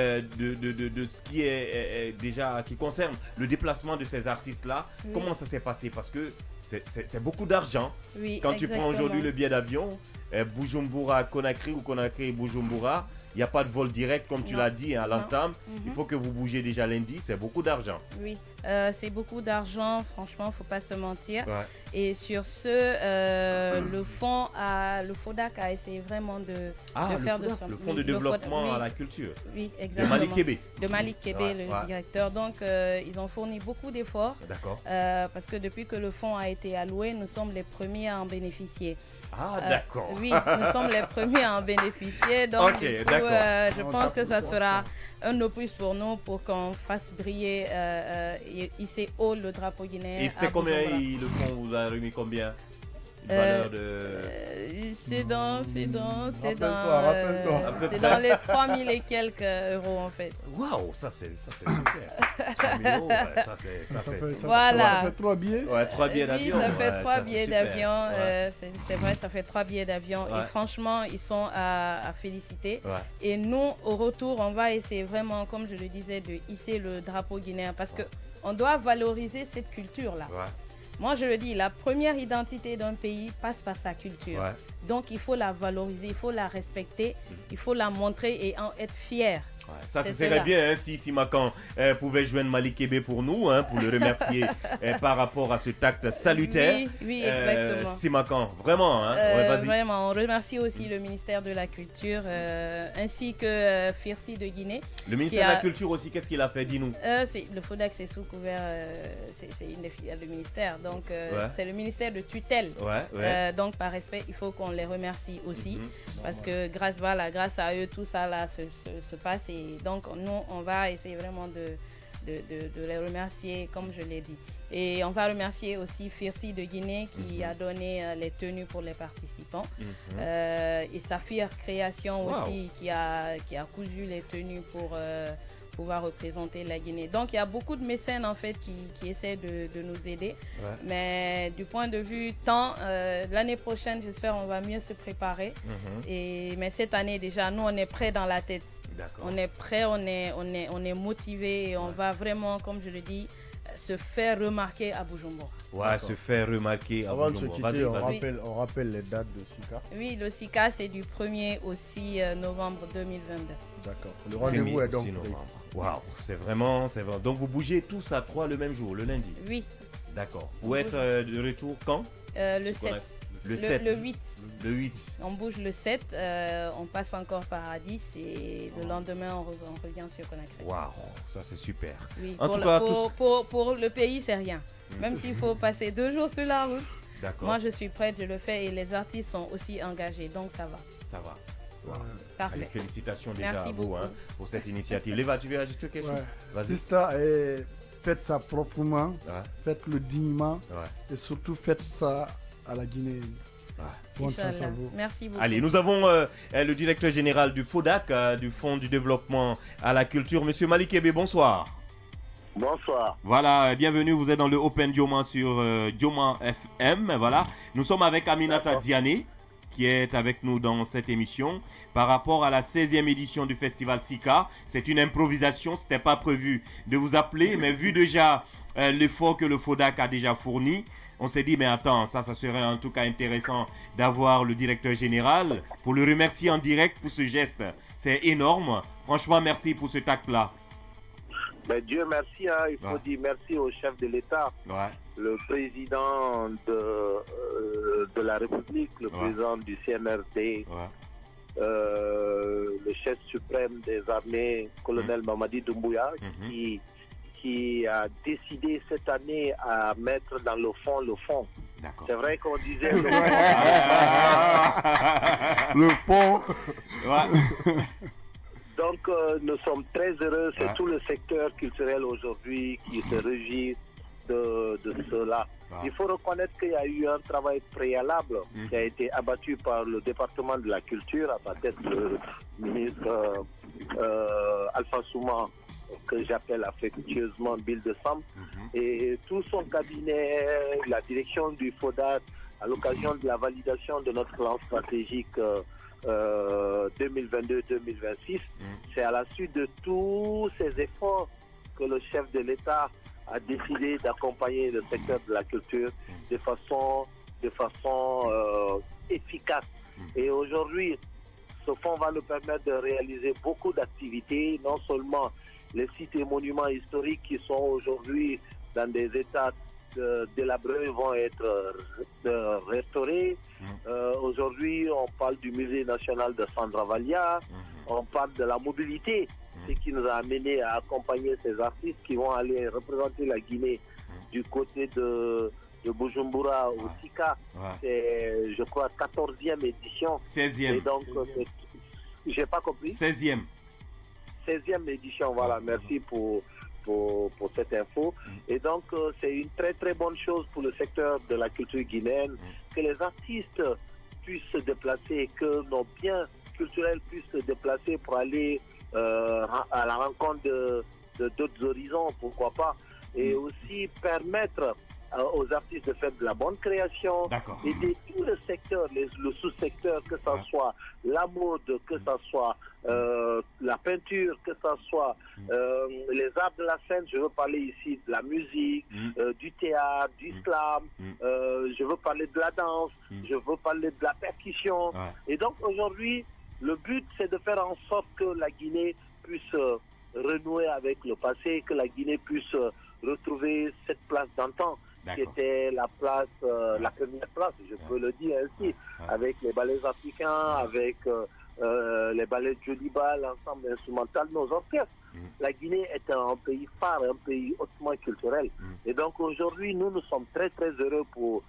Speaker 4: de ce qui est déjà qui concerne le déplacement de ces artistes-là? Comment ça s'est passé? Parce que c'est beaucoup d'argent.
Speaker 5: Oui,
Speaker 4: quand tu prends aujourd'hui le billet d'avion, Bujumbura, Conakry ou Conakry, Bujumbura, il n'y a pas de vol direct comme tu l'as dit à l'entame. Il faut que vous bougez déjà lundi, c'est beaucoup d'argent.
Speaker 5: Oui, c'est beaucoup d'argent, franchement, il ne faut pas se mentir. Ouais. Et sur ce, le FODAC a essayé vraiment de faire de son...
Speaker 4: Le fonds de développement à la culture.
Speaker 5: Oui, exactement.
Speaker 4: De Malik Kébé.
Speaker 5: De Malik Kébé, le directeur. Donc, ils ont fourni beaucoup d'efforts.
Speaker 4: D'accord.
Speaker 5: Parce que depuis que le fonds a été alloué, nous sommes les premiers à en bénéficier.
Speaker 4: Ah, d'accord.
Speaker 5: Oui, nous sommes les premiers à en bénéficier. Donc, du coup, je pense que ça sera un de plus pour nous pour qu'on fasse briller ici haut le drapeau guinéen.
Speaker 4: Et c'était combien le fonds vous a remis combien? Valeur de...
Speaker 5: c'est dans les 3000 et quelques euros en fait.
Speaker 4: Waouh, ça c'est super.
Speaker 5: Voilà.
Speaker 7: Ça fait 3 billets.
Speaker 4: Ouais, 3 billets d'avion.
Speaker 5: Oui, ça fait 3 billets d'avion. C'est vrai, ça fait 3 billets d'avion. Et franchement, ils sont à féliciter. Ouais. Et nous, au retour, on va essayer vraiment, comme je le disais, de hisser le drapeau guinéen parce que on doit valoriser cette culture-là. Ouais. Moi, je le dis, la première identité d'un pays passe par sa culture. Ouais. Donc, il faut la valoriser, il faut la respecter, il faut la montrer et en être fier.
Speaker 4: Ouais, ça serait bien si Simakan pouvait joindre Malik Kébé pour nous, pour le remercier par rapport à ce acte salutaire.
Speaker 5: Oui, exactement.
Speaker 4: Simakan, vraiment.
Speaker 5: Vas-y. Vraiment, on remercie aussi le ministère de la Culture ainsi que Firsi de Guinée.
Speaker 4: Le ministère de la Culture aussi, qu'est-ce qu'il a fait? Dis-nous.
Speaker 5: Le FODAC, c'est sous couvert, c'est une des filiales du ministère. Donc, c'est le ministère de tutelle. Donc, par respect, il faut qu'on les remercie aussi. Parce que grâce à eux, tout ça là se passe. Et donc, nous, on va essayer vraiment de les remercier, comme je l'ai dit. Et on va remercier aussi Firsi de Guinée qui a donné les tenues pour les participants. Et Saphir Création aussi qui a cousu les tenues pour pouvoir représenter la Guinée. Donc il y a beaucoup de mécènes en fait qui essaient de nous aider. Mais du point de vue temps, l'année prochaine, j'espère on va mieux se préparer. Mais cette année déjà, nous on est prêts dans la tête. On est prêts, on est motivés et on va vraiment, comme je le dis, se faire remarquer à Bujumbura.
Speaker 4: Ouais, se faire remarquer à
Speaker 6: Avant de se
Speaker 4: Bujumbura.
Speaker 6: quitter, on rappelle les dates de SICA.
Speaker 5: Oui, le SICA, c'est du 1er au 6 novembre 2022.
Speaker 6: D'accord. Le rendez-vous est donc pris.
Speaker 4: Waouh, c'est vraiment. Donc vous bougez tous à 3 le même jour, le lundi?
Speaker 5: Oui.
Speaker 4: D'accord. Vous êtes de retour quand?
Speaker 5: Le 7.
Speaker 4: Le 7.
Speaker 5: Le 8.
Speaker 4: Le 8.
Speaker 5: On bouge le 7, on passe encore par Addis et le lendemain on revient sur Conakry.
Speaker 4: Waouh, ça c'est super.
Speaker 5: Oui,
Speaker 4: en tout cas,
Speaker 5: pour le pays, c'est rien. Même s'il faut passer 2 jours sur la route, moi je suis prête, je le fais et les artistes sont aussi engagés, donc ça va.
Speaker 4: Ça va. Wow.
Speaker 5: Parfait.
Speaker 4: Allez, félicitations déjà
Speaker 5: Merci
Speaker 4: à vous pour cette initiative. Léva, tu veux ajouter quelque chose? Vas-y.
Speaker 7: Sista, faites ça proprement, faites-le dignement et surtout faites ça à la Guinée. Bonne chance à vous.
Speaker 5: Merci beaucoup.
Speaker 4: Allez, nous avons le directeur général du FODAC, du Fonds du développement à la culture, Monsieur Malik Ebe, bonsoir.
Speaker 13: Bonsoir.
Speaker 4: Voilà, bienvenue, vous êtes dans le Open Dioma sur Dioma FM. Voilà, nous sommes avec Aminata Diané, qui est avec nous dans cette émission par rapport à la 16e édition du festival SICA. C'est une improvisation, ce n'était pas prévu de vous appeler, mais vu déjà l'effort que le FODAC a déjà fourni, on s'est dit, mais attends, ça serait en tout cas intéressant d'avoir le directeur général pour le remercier en direct pour ce geste. C'est énorme. Franchement, merci pour cet acte-là.
Speaker 13: Ben Dieu merci, il faut dire merci au chef de l'État, le président de la République, le président du CNRD, le chef suprême des armées, colonel Mamadi Doumbouya, qui a décidé cette année à mettre dans le fond. C'est vrai qu'on disait
Speaker 6: le fond.
Speaker 13: Donc nous sommes très heureux, c'est tout le secteur culturel aujourd'hui qui se régit de cela. Il faut reconnaître qu'il y a eu un travail préalable qui a été abattu par le département de la culture, à sa tête le ministre Alpha Souma, que j'appelle affectueusement Bill de Sam, et tout son cabinet, la direction du FODAC, à l'occasion de la validation de notre plan stratégique 2022-2026. C'est à la suite de tous ces efforts que le chef de l'État a décidé d'accompagner le secteur de la culture de façon efficace. Et aujourd'hui, ce fonds va nous permettre de réaliser beaucoup d'activités, non seulement les sites et monuments historiques qui sont aujourd'hui dans des états délabrés vont être restaurés. Aujourd'hui, on parle du musée national de Sandravalia, on parle de la mobilité, ce qui nous a amené à accompagner ces artistes qui vont aller représenter la Guinée du côté de Bujumbura au SICA. C'est, je crois, 14e édition.
Speaker 4: 16e.
Speaker 13: Et donc, j'ai pas compris.
Speaker 4: 16e.
Speaker 13: 16e édition, voilà, merci pour cette info. Et donc, c'est une très très bonne chose pour le secteur de la culture guinéenne, que les artistes puissent se déplacer, que nos biens culturels puissent se déplacer pour aller à la rencontre d'autres horizons, pourquoi pas, et aussi permettre aux artistes de faire de la bonne création, aider tout le secteur, le sous-secteur, que ce soit la mode, que ce soit la peinture, que ce soit les arts de la scène. Je veux parler ici de la musique, du théâtre, du slam, je veux parler de la danse, je veux parler de la percussion. Et donc aujourd'hui, le but c'est de faire en sorte que la Guinée puisse renouer avec le passé, que la Guinée puisse retrouver cette place d'antan, qui était la place, la première place, je peux le dire ainsi, avec les ballets africains, avec les ballets de Joliba, l'ensemble instrumental, nos orchestres. La Guinée est un pays phare, un pays hautement culturel. Et donc aujourd'hui, nous sommes très très heureux pour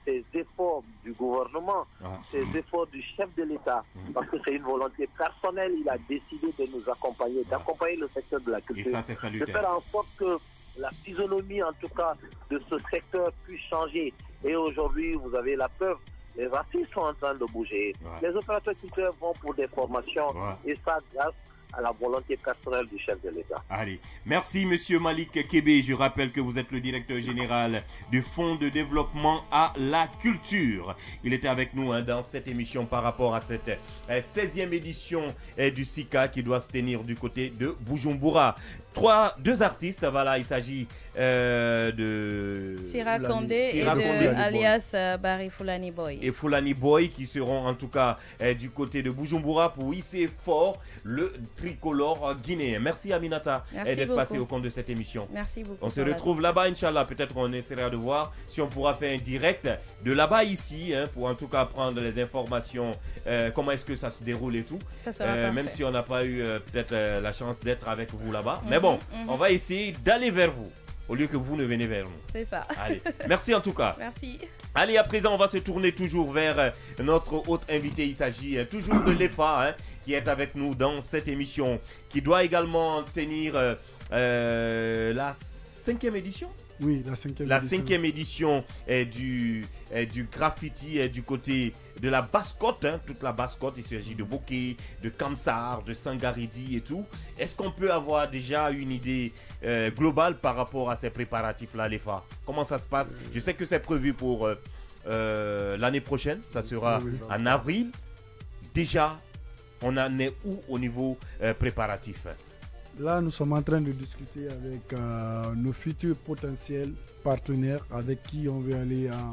Speaker 13: ces efforts du gouvernement, ces efforts du chef de l'État, parce que c'est une volonté personnelle, il a décidé de nous accompagner, d'accompagner le secteur de la culture,
Speaker 4: et ça, c'est salutaire.
Speaker 13: de faire en sorte que la physionomie, en tout cas, de ce secteur puisse changer. Et aujourd'hui, vous avez la preuve, les artistes sont en train de bouger, les opérateurs culturels vont pour des formations, et ça grâce à la volonté personnelle du chef de l'État.
Speaker 4: Allez, merci Monsieur Malik Kébé. Je rappelle que vous êtes le directeur général du Fonds de développement à la culture. Il était avec nous dans cette émission par rapport à cette 16e édition du SICA qui doit se tenir du côté de Bujumbura. Deux artistes, voilà, il s'agit de
Speaker 5: Sira Kondé et de alias Barry Fulani Boy.
Speaker 4: Et Fulani Boy qui seront en tout cas du côté de Bujumbura pour hisser fort le tricolore guinéen. Merci Aminata d'être passé au compte de cette émission.
Speaker 5: Merci beaucoup.
Speaker 4: On se retrouve là-bas, Inch'Allah. Peut-être on essaiera de voir si on pourra faire un direct de là-bas ici, pour en tout cas prendre les informations, comment est-ce que ça se déroule et tout.
Speaker 5: Ça sera
Speaker 4: même si on n'a pas eu peut-être la chance d'être avec vous là-bas. Mais bon, on va essayer d'aller vers vous au lieu que vous ne venez vers nous.
Speaker 5: C'est ça.
Speaker 4: Allez, merci en tout cas.
Speaker 5: Merci.
Speaker 4: Allez, à présent, on va se tourner toujours vers notre autre invité. Il s'agit toujours de l'EFA qui est avec nous dans cette émission, qui doit également tenir la 5e édition.
Speaker 7: Oui, la 5e édition.
Speaker 4: La 5e édition du graffiti du côté de la Basse-Côte, toute la Basse-Côte. Il s'agit de Boké, de Kamsar, de Sangaridi et tout. Est-ce qu'on peut avoir déjà une idée globale par rapport à ces préparatifs-là, l'EFA? Comment ça se passe? Je sais que c'est prévu pour l'année prochaine, ça sera en avril. Déjà, on en est où au niveau préparatif?
Speaker 7: Là, nous sommes en train de discuter avec nos futurs potentiels partenaires avec qui on veut aller en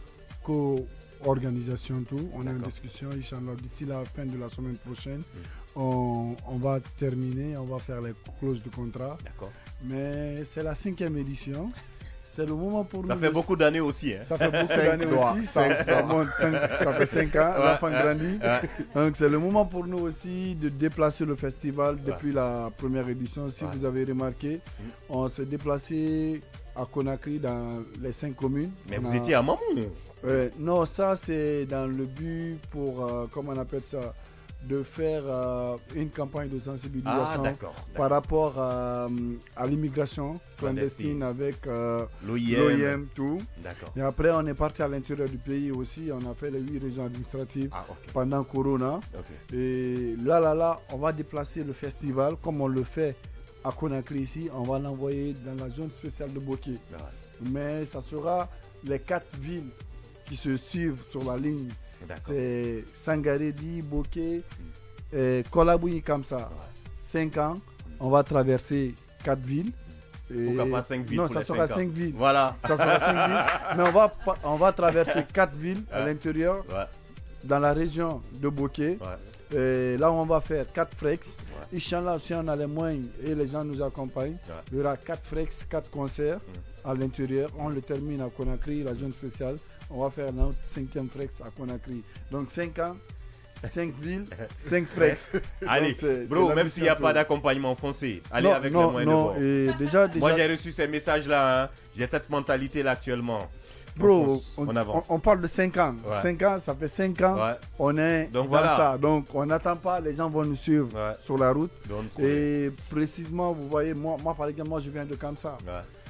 Speaker 7: co-organisation. Tout. On est en discussion, Inch'Allah, d'ici la fin de la semaine prochaine. On va terminer, on va faire les clauses de contrat. Mais c'est la 5e édition. C'est le moment pour nous.
Speaker 4: Ça fait beaucoup d'années aussi.
Speaker 7: Ça fait beaucoup d'années aussi. Ça fait 5 ans. L'enfant grandit. Donc c'est le moment pour nous aussi de déplacer le festival depuis la première édition. Si vous avez remarqué, on s'est déplacé à Conakry dans les 5 communes.
Speaker 4: Mais vous étiez à Mamou?
Speaker 7: Non, ça c'est dans le but pour, comment on appelle ça, de faire une campagne de sensibilisation par rapport à l'immigration clandestine avec l'OIM, tout. Et après, on est parti à l'intérieur du pays aussi. On a fait les 8 régions administratives pendant Corona. Et là, on va déplacer le festival comme on le fait à Conakry ici. On va l'envoyer dans la zone spéciale de Boké. Mais ça sera les 4 villes qui se suivent sur la ligne. C'est Sangaredi, Boké, Kolabouyi comme ça. 5 ans, on va traverser 4 villes.
Speaker 4: Pourquoi pas 5 villes?
Speaker 7: Non, ça sera 5 villes.
Speaker 4: Voilà.
Speaker 7: Ça sera 5 villes. Mais on va traverser 4 villes à l'intérieur, dans la région de Boké. Et là, on va faire 4 flex. Inch'Allah, si on a les moyens et les gens nous accompagnent, il y aura 4 flex, 4 concerts à l'intérieur. On le termine à Conakry, la zone spéciale. On va faire notre 5e flex à Conakry. Donc 5 ans, 5 villes, 5 flex.
Speaker 4: Allez, donc, bro, même s'il n'y a pas d'accompagnement foncé, allez avec les moyens de bord.
Speaker 7: Déjà,
Speaker 4: moi, j'ai reçu ces messages-là. J'ai cette mentalité-là actuellement.
Speaker 7: Bro, on parle de 5 ans. 5 ans, ça fait 5 ans. On est
Speaker 4: donc,
Speaker 7: dans ça. Donc, on n'attend pas. Les gens vont nous suivre sur la route. Et précisément, vous voyez, moi par exemple, je viens de Kamsa.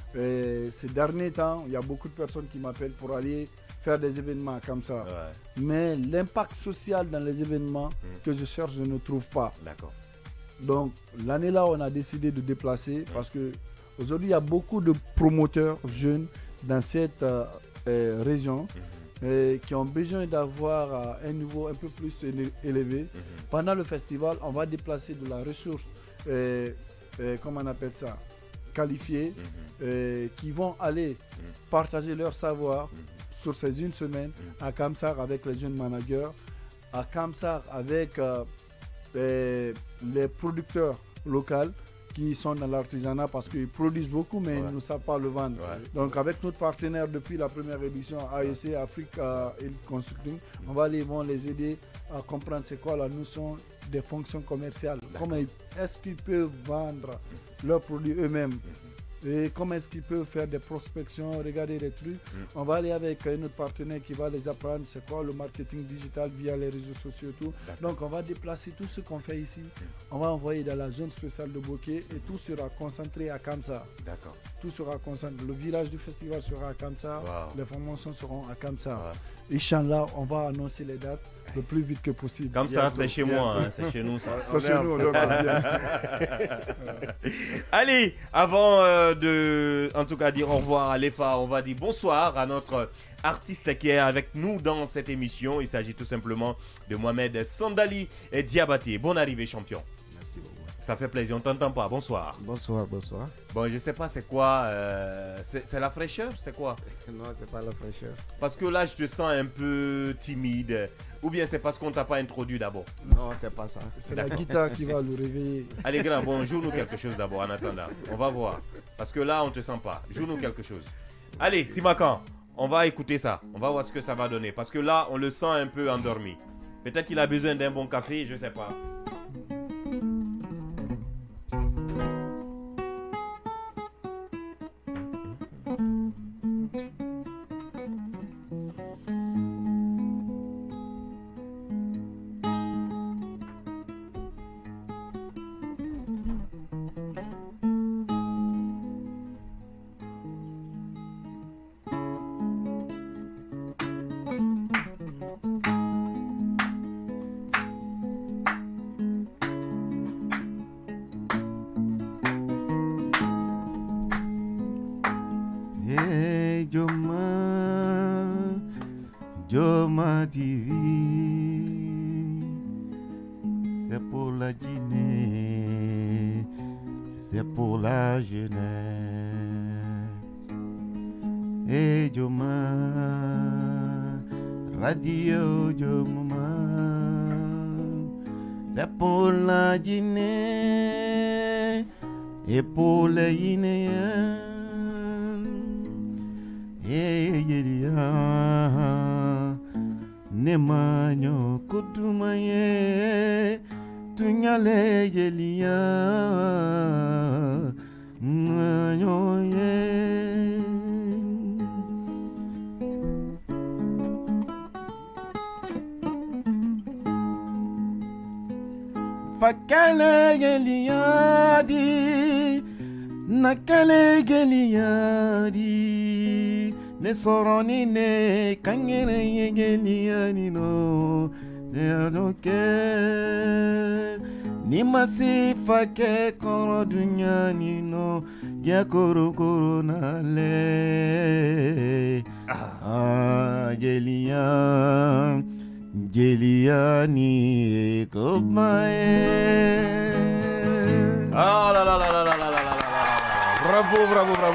Speaker 7: Ces derniers temps, il y a beaucoup de personnes qui m'appellent pour aller faire des événements comme ça. Mais l'impact social dans les événements que je cherche, je ne trouve pas. Donc, l'année là, on a décidé de déplacer parce que aujourd'hui, il y a beaucoup de promoteurs jeunes dans cette région qui ont besoin d'avoir un niveau un peu plus élevé. Pendant le festival, on va déplacer de la ressource, comment on appelle ça, qualifiée, qui vont aller partager leur savoir sur ces une semaine à Kamsar avec les jeunes managers, à Kamsar avec les producteurs locaux qui sont dans l'artisanat parce qu'ils produisent beaucoup mais ils ne savent pas le vendre. Donc avec notre partenaire depuis la première édition AEC, Africa Elite Consulting, on va les aider à comprendre c'est quoi la notion des fonctions commerciales. Comment est-ce qu'ils peuvent vendre leurs produits eux-mêmes et comment est-ce qu'ils peuvent faire des prospections, regarder des trucs. On va aller avec notre partenaire qui va les apprendre c'est quoi le marketing digital via les réseaux sociaux et tout. Donc on va déplacer tout ce qu'on fait ici, on va envoyer dans la zone spéciale de Bokeh et tout sera concentré à Kamsa. D'accord. Tout sera concentré. Le village du festival sera à Kamsa, les formations seront à Kamsa. Inch'Allah, on va annoncer les dates le plus vite que possible.
Speaker 4: Comme ça, c'est chez moi, hein, c'est chez nous ça.
Speaker 7: C'est chez nous, donc
Speaker 4: Allez, avant de, en tout cas, dire au revoir à l'EFA, on va dire bonsoir à notre artiste qui est avec nous dans cette émission. Il s'agit tout simplement de Mohamed Sandali et Diabaté. Bonne arrivée, champion.
Speaker 14: Merci beaucoup.
Speaker 4: Ça fait plaisir, on t'entend pas. Bonsoir.
Speaker 14: Bonsoir.
Speaker 4: Bon, je sais pas c'est quoi, c'est la fraîcheur, c'est quoi?
Speaker 14: Non, c'est pas la fraîcheur.
Speaker 4: Parce que là, je te sens un peu timide. Ou bien c'est parce qu'on t'a pas introduit d'abord?
Speaker 14: Non, c'est pas ça.
Speaker 7: C'est la guitare qui va le réveiller.
Speaker 4: Allez, grand, bon, joue-nous quelque chose d'abord en attendant. On va voir. Parce que là, on te sent pas. Joue-nous quelque chose. Allez, Simakan, on va écouter ça. On va voir ce que ça va donner. Parce que là, on le sent un peu endormi. Peut-être qu'il a besoin d'un bon café, je sais pas.
Speaker 15: Joma TV, c'est pour la Guinée, c'est pour la jeunesse. Et Joma, Radio Joma, c'est pour la Guinée et pour les Guinéens. Et Nemanyo kutumaye tunyale yelia nanyoye fakale yelia di nakale yelia di ne soroni ne kangere yegeliani no ne adoke ni masifa ke koro dunyani no ya koro korona le geliani komae.
Speaker 4: Ah là là là là là là là là là. Bravo.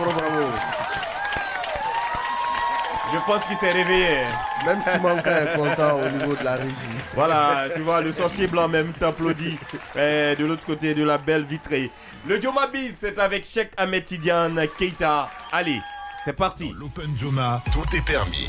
Speaker 4: Je pense qu'il s'est réveillé.
Speaker 6: Même si Manka est content au niveau de la régie.
Speaker 4: Voilà, tu vois, le sorcier blanc même t'applaudit de l'autre côté de la belle vitrée. Le Joma Biz, c'est avec Cheikh Ahmed Tidiane Keita. Allez, c'est parti.
Speaker 1: Dans l'Open Joma, tout est permis.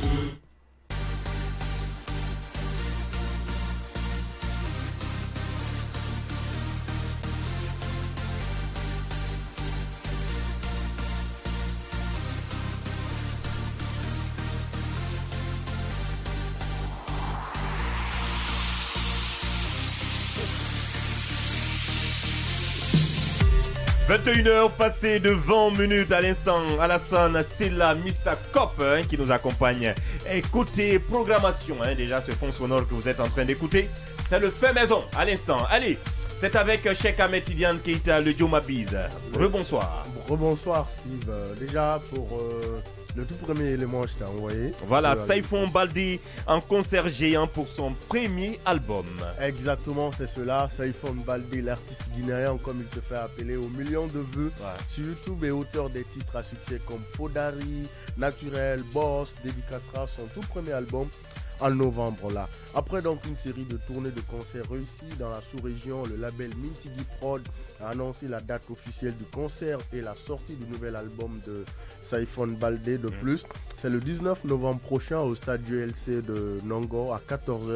Speaker 4: « 21h passées de 20 minutes à l'instant. Alassane, c'est la Mr. Cop qui nous accompagne. Et côté programmation, déjà ce fond sonore que vous êtes en train d'écouter, c'est le fait maison à l'instant. Allez, c'est avec Cheikh Ahmed Tidiane Keita, le Joma Biz. Rebonsoir.
Speaker 6: Rebonsoir Steve. Déjà pour le tout premier élément, je t'ai envoyé.
Speaker 4: Voilà, Saifon Baldé en concert géant pour son premier album.
Speaker 6: Exactement, c'est cela. Saifon Baldé, l'artiste guinéen, comme il se fait appeler, aux millions de vues sur YouTube et auteur des titres à succès comme Fodari, Naturel, Boss, dédicacera son tout premier album en novembre là. Après donc une série de tournées de concerts réussies dans la sous-région, le label Mintigi Prod a annoncé la date officielle du concert et la sortie du nouvel album de Saifon Baldé. De plus, c'est le 19 novembre prochain au stade ULC de Nongo à 14h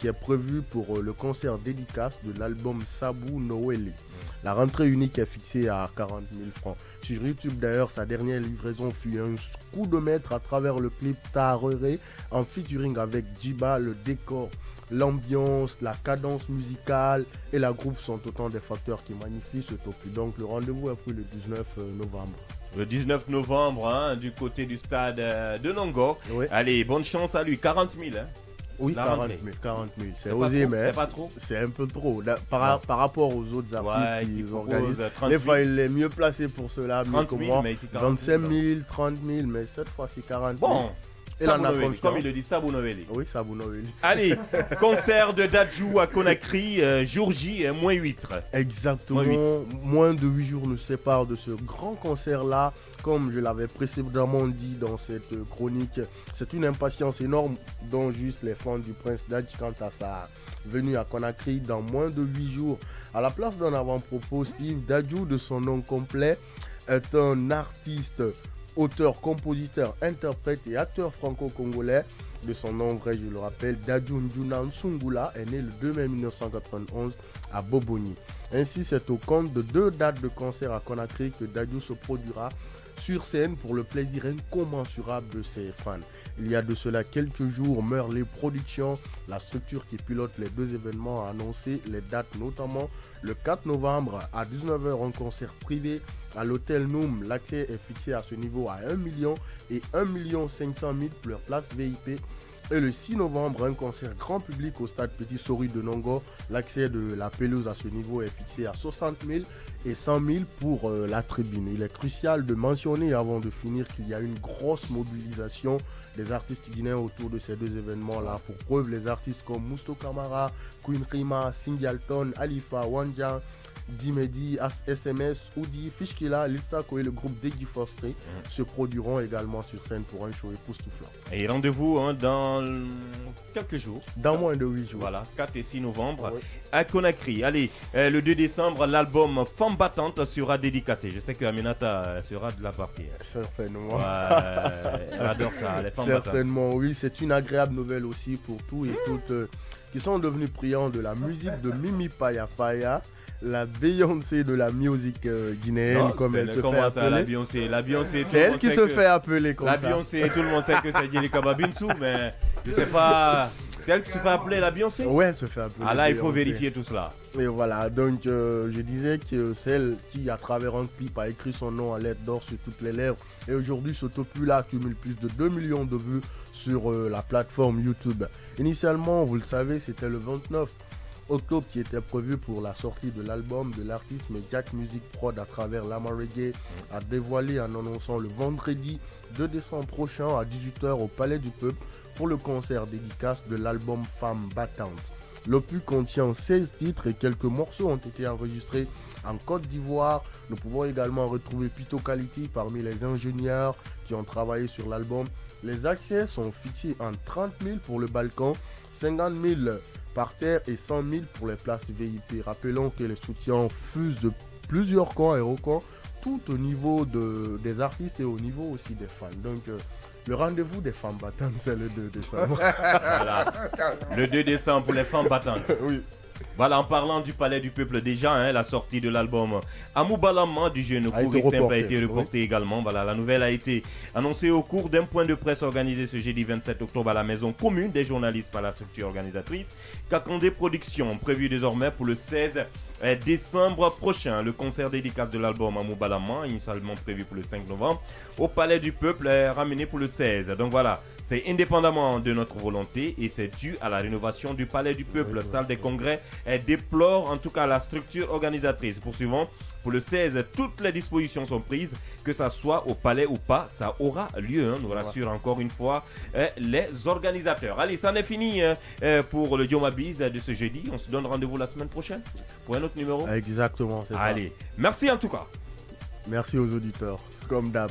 Speaker 6: qui est prévu pour le concert dédicace de l'album Sabou Noeli. La rentrée unique est fixée à 40 000 francs. Sur YouTube d'ailleurs, sa dernière livraison fut un coup de maître à travers le clip Tarere en featuring avec Djiba. Le décor, l'ambiance, la cadence musicale et la groupe sont autant des facteurs qui magnifient ce opus. Donc le rendez-vous est pris le 19 novembre.
Speaker 4: Le 19 novembre, hein, du côté du stade de Nongo.
Speaker 6: Oui.
Speaker 4: Allez, bonne chance à lui. 40 000. Hein.
Speaker 6: Oui,
Speaker 4: La
Speaker 6: 40
Speaker 4: rentrée.
Speaker 6: 000. C'est osé, mais
Speaker 4: c'est pas trop.
Speaker 6: c'est un peu trop. Par rapport aux autres artistes qui organisent,
Speaker 4: des
Speaker 6: fois il est mieux placé pour cela, mieux que moi.
Speaker 4: Mais ici,
Speaker 6: 25 000, 30 000, mais cette fois-ci 40 000.
Speaker 4: Bon.
Speaker 6: Et là, on a
Speaker 4: comme il le dit, Sabou Noeli.
Speaker 6: Oui, Sabou Noeli.
Speaker 4: Allez, concert de Dadju à Conakry, jour J, moins 8.
Speaker 6: Exactement. Moins de 8 jours nous séparent de ce grand concert-là. Comme je l'avais précédemment dit dans cette chronique, c'est une impatience énorme dont juste les fans du Prince Dadju quant à sa venue à Conakry dans moins de 8 jours. À la place d'un avant-propos, Steve Dadju, de son nom complet, est un artiste, auteur, compositeur, interprète et acteur franco-congolais. De son nom vrai, je le rappelle, Dadju Ndjuna Nsungula est né le 2 mai 1991 à Boboni. Ainsi, c'est au compte de 2 dates de concert à Conakry que Dadju se produira sur scène pour le plaisir incommensurable de ses fans. Il y a de cela quelques jours, Merley Productions, la structure qui pilote les 2 événements, a annoncé les dates, notamment le 4 novembre à 19 h, un concert privé à l'hôtel Noum. L'accès est fixé à ce niveau à 1 million et 1 500 000 pour leur place VIP. Et le 6 novembre, un concert grand public au stade Petit Sori de Nongo. L'accès de la pelouse à ce niveau est fixé à 60 000 et 100 000 pour la tribune. Il est crucial de mentionner avant de finir qu'il y a une grosse mobilisation des artistes guinéens autour de ces 2 événements-là. Pour preuve, les artistes comme Mousto Kamara, Queen Rima, Cindy Alton, Alifa, Wanja, Dimedi, SMS, Oudi, Fishkila, Litsako et le groupe Degi Forstry se produiront également sur scène pour un show époustouflant.
Speaker 4: Et rendez-vous dans quelques jours.
Speaker 6: Dans moins de 8 jours.
Speaker 4: Voilà, 4 et 6 novembre à Conakry. Allez, le 2 décembre, l'album Femme Battante sera dédicacé. Je sais que Aminata sera de la partie.
Speaker 6: Certainement.
Speaker 4: Ouais, elle adore ça, les femmes battantes.
Speaker 6: Certainement, oui. C'est une agréable nouvelle aussi pour tous et toutes qui sont devenus priants de la musique de Mimi Paya Paya, la Beyoncé de la musique guinéenne,
Speaker 4: non,
Speaker 6: comme elle se fait
Speaker 4: ça,
Speaker 6: appeler.
Speaker 4: La Beyoncé,
Speaker 6: c'est elle qui se fait appeler comme
Speaker 4: la
Speaker 6: ça.
Speaker 4: La Beyoncé, tout le monde sait que c'est Djeli Kababinsou, mais je sais pas. C'est elle qui se fait appeler la Beyoncé?
Speaker 6: Ouais, elle se fait appeler.
Speaker 4: Ah là, il faut vérifier tout cela.
Speaker 6: Et voilà, donc je disais que c'est elle qui, à travers un clip, a écrit son nom en lettres d'or sur toutes les lèvres. Et aujourd'hui, ce opus-là accumule plus de 2 millions de vues sur la plateforme YouTube. Initialement, vous le savez, c'était le 29 octobre qui était prévu pour la sortie de l'album de l'artiste, mais Jack Music Prod à travers Lama Reggae a dévoilé en annonçant le vendredi 2 décembre prochain à 18 h au Palais du Peuple pour le concert dédicace de l'album Femme Battante. L'opus contient 16 titres et quelques morceaux ont été enregistrés en Côte d'Ivoire. Nous pouvons également retrouver Pito Quality parmi les ingénieurs qui ont travaillé sur l'album. Les accès sont fixés en 30 000 pour le balcon, 50 000 par terre et 100 000 pour les places VIP. Rappelons que les soutiens fusent de plusieurs camps et recamps, tout au niveau des artistes et au niveau aussi des fans. Donc le rendez-vous des femmes battantes, c'est le 2 décembre.
Speaker 4: Voilà. Le 2 décembre pour les femmes battantes.
Speaker 6: Oui.
Speaker 4: Voilà, en parlant du Palais du Peuple déjà, la sortie de l'album Amoubalama du jeune Kouri Simple a été reportée également. Voilà, la nouvelle a été annoncée au cours d'un point de presse organisé ce jeudi 27 octobre à la maison commune des journalistes par la structure organisatrice Kakandé Productions, prévu désormais pour le 16 décembre prochain. Le concert dédicace de l'album Amoubalama, initialement prévu pour le 5 novembre, au Palais du Peuple est ramené pour le 16. Donc voilà, c'est indépendamment de notre volonté et c'est dû à la rénovation du Palais du Peuple. Salle des congrès déplore en tout cas la structure organisatrice. Poursuivons, pour le 16, toutes les dispositions sont prises, que ça soit au Palais ou pas, ça aura lieu, nous rassure encore une fois les organisateurs. Allez, ça en est fini pour le Joma Biz de ce jeudi. On se donne rendez-vous la semaine prochaine pour un autre numéro.
Speaker 6: Exactement, c'est ça.
Speaker 4: Allez, merci en tout cas.
Speaker 6: Merci aux auditeurs, comme d'hab.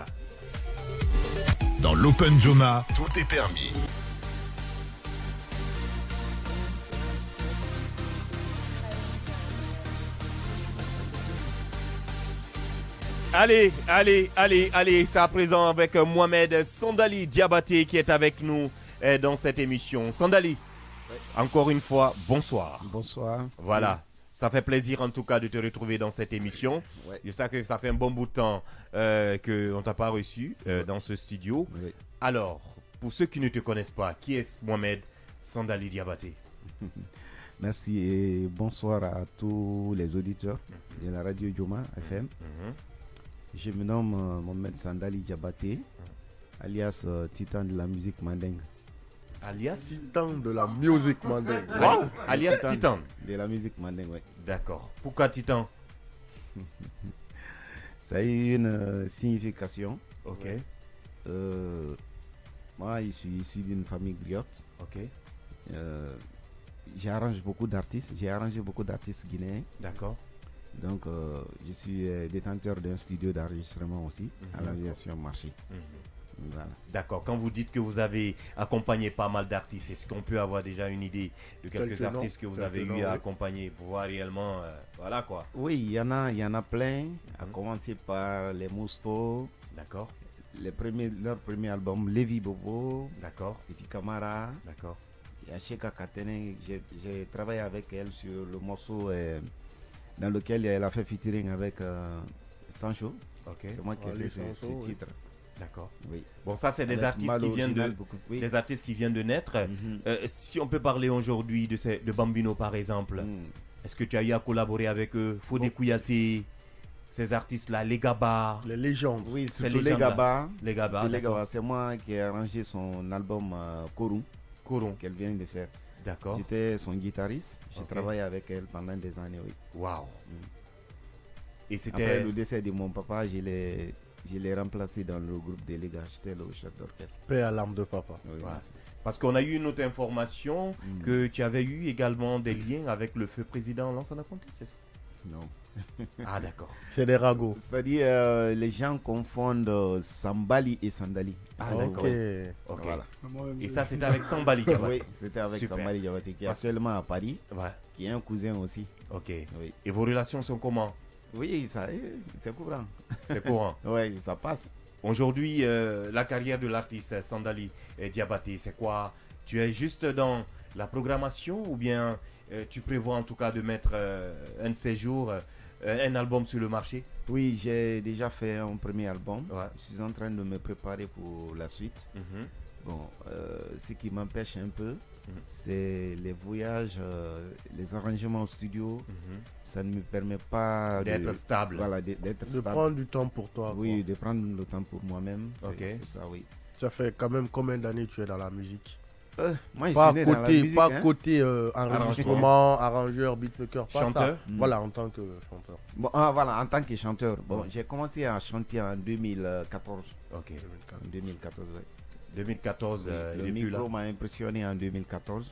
Speaker 1: Dans l'Open Joma, tout est permis.
Speaker 4: Allez, c'est à présent avec Mohamed Sandali Diabaté qui est avec nous dans cette émission. Sandali, Encore une fois, bonsoir.
Speaker 14: Bonsoir.
Speaker 4: Voilà. Ça fait plaisir en tout cas de te retrouver dans cette émission.
Speaker 14: Ouais.
Speaker 4: Je sais que ça fait un bon bout de temps qu'on ne t'a pas reçu dans ce studio.
Speaker 14: Oui.
Speaker 4: Alors, pour ceux qui ne te connaissent pas, qui est Mohamed Sandali Diabaté?
Speaker 14: Merci et bonsoir à tous les auditeurs de la radio Joma FM. Je me nomme Mohamed Sandali Diabaté, alias Titan de la musique mandingue.
Speaker 4: Alias
Speaker 6: Titan de la musique mandingue.
Speaker 4: Wow. Alias Titan.
Speaker 14: De la musique mandingue, oui.
Speaker 4: D'accord. Pourquoi Titan?
Speaker 14: Ça a eu une signification.
Speaker 4: Ok.
Speaker 14: Moi, je suis issu d'une famille griotte.
Speaker 4: Ok.
Speaker 14: J'arrange beaucoup d'artistes. J'ai arrangé beaucoup d'artistes guinéens.
Speaker 4: D'accord.
Speaker 14: Donc, je suis détenteur d'un studio d'enregistrement aussi à l'aviation marché. Voilà.
Speaker 4: D'accord. Quand vous dites que vous avez accompagné pas mal d'artistes, est-ce qu'on peut avoir déjà une idée de quelques artistes que vous avez eu à accompagner pour voir réellement, voilà quoi.
Speaker 14: Oui, il y en a plein. À commencer par les Mousto.
Speaker 4: D'accord.
Speaker 14: Leur premier album, Lévi Bobo.
Speaker 4: D'accord.
Speaker 14: Petit Camara.
Speaker 4: D'accord.
Speaker 14: Yacheka Katene, j'ai travaillé avec elle sur le morceau dans lequel elle a fait featuring avec Sancho.
Speaker 4: Ok.
Speaker 14: C'est moi qui ai fait ce titre.
Speaker 4: D'accord.
Speaker 14: Oui.
Speaker 4: Bon, ça c'est des artistes qui viennent de naître. Si on peut parler aujourd'hui de Bambino par exemple, est-ce que tu as eu à collaborer avec eux? Fodé Kouyaté, ces artistes-là, les Gaba.
Speaker 6: Les légendes.
Speaker 14: Oui, surtout les Gaba.
Speaker 4: Les Gaba.
Speaker 14: C'est moi qui ai arrangé son album Kourou qu'elle vient de faire.
Speaker 4: D'accord.
Speaker 14: J'étais son guitariste. J'ai travaillé avec elle pendant des années, oui.
Speaker 4: Waouh. Et c'était...
Speaker 14: Après le décès de mon papa, je l'ai remplacé dans le groupe des Légas. J'étais le chef d'orchestre.
Speaker 6: Paix à l'âme de papa.
Speaker 14: Oui,
Speaker 4: voilà. Parce qu'on a eu une autre information que tu avais eu également des liens avec le feu président Lansana Conté, c'est ça?
Speaker 14: Non.
Speaker 4: Ah d'accord.
Speaker 6: C'est des ragots.
Speaker 14: C'est-à-dire les gens confondent Sambali et Sandali.
Speaker 4: Ah d'accord. Ok.
Speaker 14: Voilà.
Speaker 4: Et ça c'était avec Sambali Diabaté.
Speaker 14: Oui, c'était avec Sambali Diabaté qui est actuellement à Paris, qui est un cousin aussi.
Speaker 4: Ok.
Speaker 14: Oui.
Speaker 4: Et vos relations sont comment?
Speaker 14: Oui, c'est courant.
Speaker 4: C'est courant.
Speaker 14: Oui, ça passe.
Speaker 4: Aujourd'hui, la carrière de l'artiste Sandali Diabaté, c'est quoi? Tu es juste dans la programmation ou bien tu prévois en tout cas de mettre un de ces jours un album sur le marché?
Speaker 14: Oui, j'ai déjà fait un premier album. Je suis en train de me préparer pour la suite. Bon, ce qui m'empêche un peu, c'est les voyages, les arrangements au studio. Ça ne me permet pas
Speaker 4: d'être stable.
Speaker 14: Voilà, d'être stable.
Speaker 6: De prendre du temps pour toi.
Speaker 14: Oui, de prendre le temps pour moi-même. C'est ça, oui.
Speaker 6: Ça fait quand même combien d'années tu es dans la musique?
Speaker 14: Moi, je suis né dans la musique,
Speaker 6: pas côté enregistrement, arrangeur, beatmaker, pas
Speaker 4: chanteur.
Speaker 6: Ça. Voilà, en tant que chanteur.
Speaker 14: Bon, voilà, en tant que chanteur. Bon, j'ai commencé à chanter en 2014.
Speaker 4: Ok.
Speaker 14: 2014, oui.
Speaker 4: 2014,
Speaker 14: le micro m'a impressionné en 2014.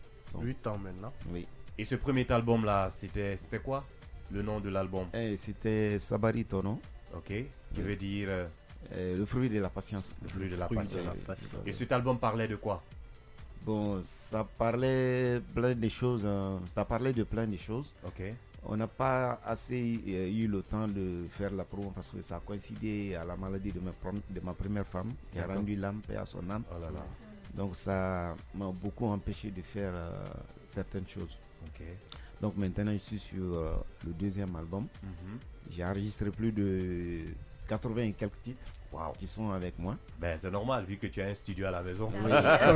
Speaker 6: 8 ans maintenant.
Speaker 14: Oui.
Speaker 4: Et ce premier album là, c'était quoi le nom de l'album?
Speaker 14: C'était Sabari Tono.
Speaker 4: Ok. Qui veut dire
Speaker 14: le fruit de la patience.
Speaker 4: Le fruit de la patience. Et cet album parlait de quoi?
Speaker 14: Bon, ça parlait plein de choses. Ça parlait de plein de choses.
Speaker 4: Ok.
Speaker 14: On n'a pas assez eu le temps de faire la promo parce que ça a coïncidé à la maladie de ma première femme qui a rendu l'âme, paix à son âme.
Speaker 4: Oh là là.
Speaker 14: Donc ça m'a beaucoup empêché de faire certaines choses.
Speaker 4: Okay.
Speaker 14: Donc maintenant je suis sur le deuxième album. J'ai enregistré plus de 80 et quelques titres qui sont avec moi.
Speaker 4: Ben, c'est normal vu que tu as un studio à la maison.
Speaker 5: Oui.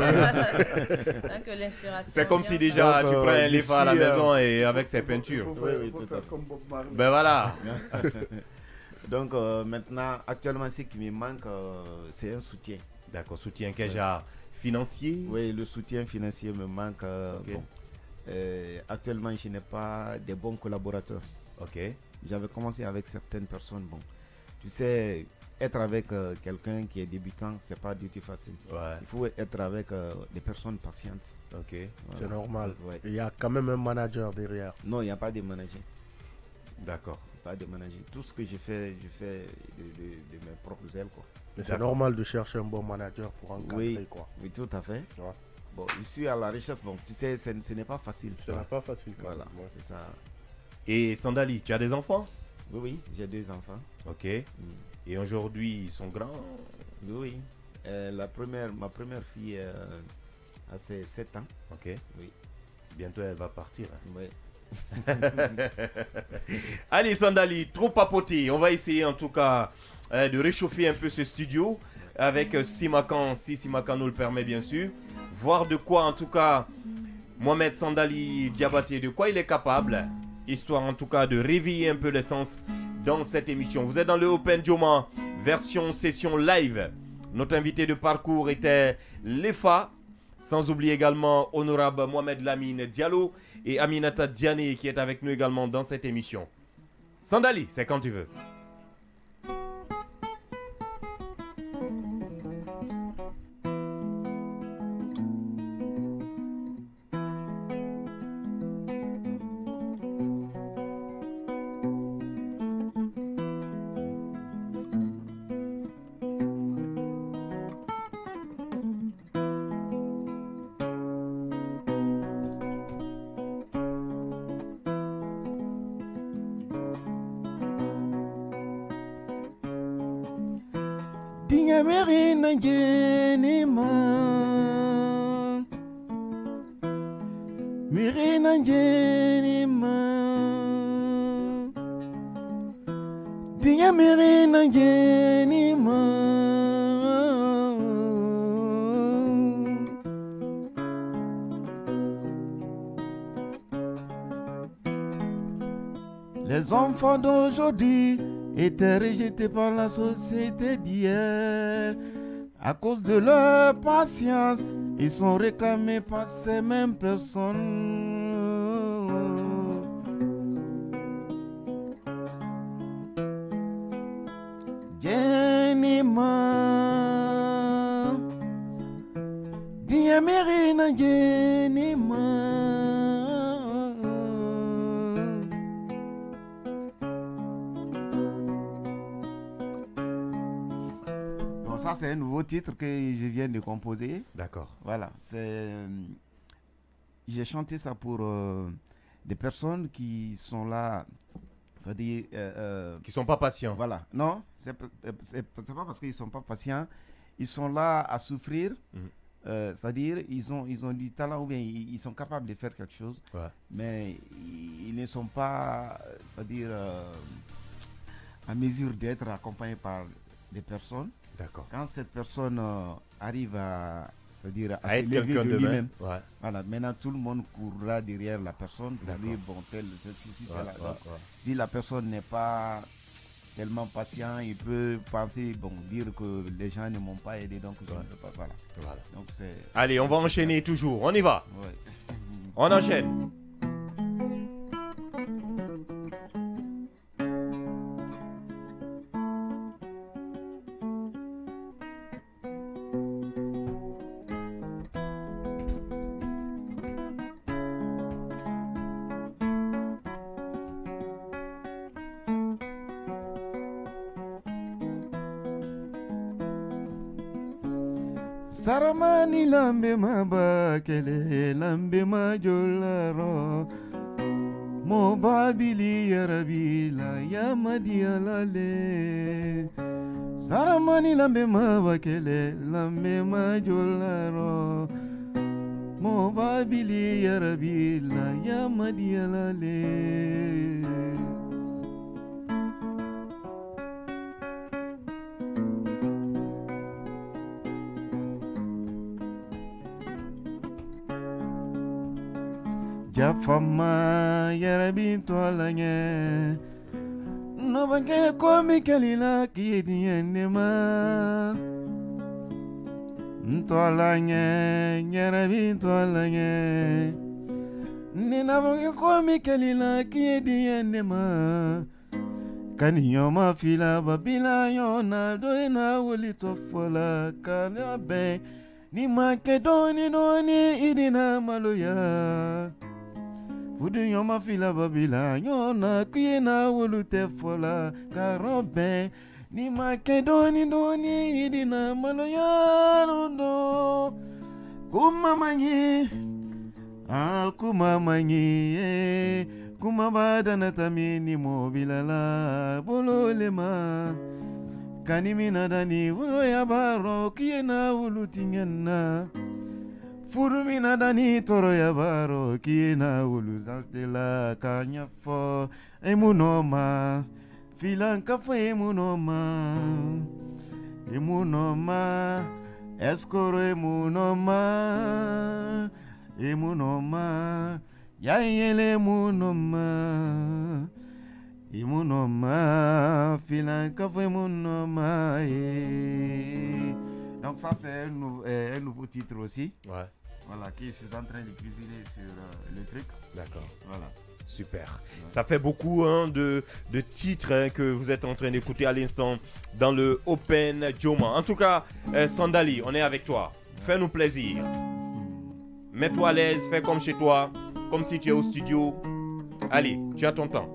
Speaker 4: C'est comme si déjà tu prends un livre à la maison et avec ses peintures.
Speaker 14: Oui, tout à fait.
Speaker 4: Ben voilà.
Speaker 14: Donc maintenant, actuellement, ce qui me manque, c'est un soutien.
Speaker 4: D'accord, soutien déjà financier?
Speaker 14: Oui, le soutien financier me manque.
Speaker 4: Okay.
Speaker 14: Bon. Actuellement, je n'ai pas de bons collaborateurs.
Speaker 4: Ok.
Speaker 14: J'avais commencé avec certaines personnes. Bon, tu sais, être avec quelqu'un qui est débutant, c'est pas du tout facile.
Speaker 4: Ouais.
Speaker 14: Il faut être avec des personnes patientes.
Speaker 4: Ok.
Speaker 14: Voilà.
Speaker 6: C'est normal.
Speaker 14: Ouais.
Speaker 6: Il y a quand même un manager derrière.
Speaker 14: Non, il n'y a pas de manager.
Speaker 4: D'accord.
Speaker 14: Pas de manager. Tout ce que je fais de mes propres ailes, quoi.
Speaker 6: Mais c'est normal de chercher un bon manager pour encadrer, quoi.
Speaker 14: Oui, tout à fait.
Speaker 6: Ouais.
Speaker 14: Bon, je suis à la recherche. Bon, tu sais, ce n'est pas facile.
Speaker 6: Ce n'est pas facile.
Speaker 14: Voilà, c'est ça.
Speaker 4: Et Sandali, tu as des enfants?
Speaker 14: Oui, j'ai 2 enfants.
Speaker 4: Ok. Et aujourd'hui, ils sont grands?
Speaker 14: Oui. Ma première fille c'est 7 ans.
Speaker 4: Ok.
Speaker 14: Oui.
Speaker 4: Bientôt, elle va partir. Hein.
Speaker 14: Oui.
Speaker 4: Allez, Sandali, trop papoté. On va essayer en tout cas de réchauffer un peu ce studio avec Simakan, si Simakan nous le permet bien sûr. Voir de quoi en tout cas Mohamed Sandali Diabaté, de quoi il est capable. Histoire en tout cas de réveiller un peu l'essence dans cette émission. Vous êtes dans le Open Joma, version session live. Notre invité de parcours était Lefa. Sans oublier également honorable Mohamed Lamine Diallo et Aminata Diané qui est avec nous également dans cette émission. Sandali, c'est quand tu veux.
Speaker 15: Merina Jenima Merina Jenima Dia Merina Jenima Les enfants d'aujourd'hui étaient rejetés par la société d'hier. À cause de leur patience, ils sont réclamés par ces mêmes personnes. Jenima Diamerina Jenima. Ça, c'est un nouveau titre que je viens de composer.
Speaker 4: D'accord.
Speaker 15: Voilà. J'ai chanté ça pour des personnes qui sont là, c'est-à-dire...
Speaker 4: qui ne sont pas patients.
Speaker 15: Voilà. Non, c'est pas parce qu'ils ne sont pas patients. Ils sont là à souffrir. C'est-à-dire ils ont du talent ou bien ils sont capables de faire quelque chose.
Speaker 4: Ouais.
Speaker 15: Mais ils ne sont pas, c'est-à-dire en mesure d'être accompagnés par des personnes.
Speaker 4: D'accord.
Speaker 15: Quand cette personne arrive à, c'est-à-dire
Speaker 4: à être quelqu'un de lui-même, ouais.
Speaker 15: Voilà, maintenant tout le monde courra derrière la personne pour dire bon tel, si la personne n'est pas tellement patient, il peut penser, bon, dire que les gens ne m'ont pas aidé, donc je ne peux pas. Voilà. Donc
Speaker 4: allez, on va enchaîner toujours. On y va.
Speaker 15: Ouais.
Speaker 4: On enchaîne.
Speaker 15: Saramani lambe mabakele lambe majolaro mo babili yarabila yamadi alale. Saramani lambe mabakele lambe majolaro mo babili yarabila yamadi alale. Jafama yarabi toalanye no bange komi kalila kiyediyendema toalanye yarabi toalanye nina bange komi kalila kiyediyendema kaniyoma fila babila yona doina wuli tofola kanabe ni makedoni noni idina maloya Fudu yoma fila babila yona kuyena wolute fola karobe ni makedoni doni idina maloya rondo kumamanyi kumamanyi kumabadana tamini mobilala bololema kanimina dani wulo ya baro kuyena wolutingena Furumina dani toro yabaro kina uluzatela kanyafo emunoma filanka fo emunoma eskoro emunoma yayele emunoma filanka fo emunoma. Donc ça c'est un nouveau titre aussi. Ouais. Voilà, qui je suis en train de cuisiner sur le truc.
Speaker 4: D'accord.
Speaker 15: Voilà.
Speaker 4: Super. Ouais. Ça fait beaucoup de titres que vous êtes en train d'écouter à l'instant dans le Open Joma. En tout cas, Sandali, on est avec toi. Fais-nous plaisir. Mets-toi à l'aise, fais comme chez toi, comme si tu es au studio. Allez, tu as ton temps.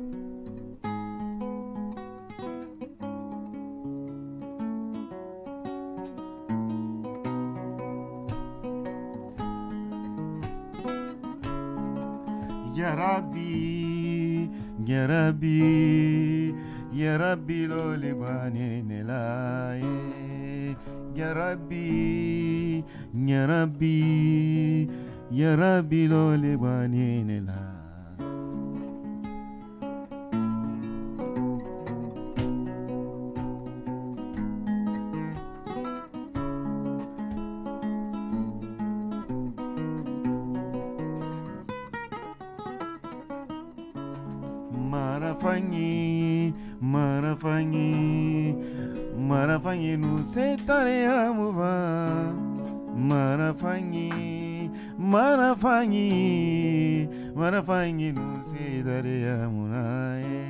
Speaker 15: Ya Rabbi lo libani nelaye. Ya Rabbi lo libani nelaye. Marafanyi nu setare amuva. Marafanyi nu setare amunae.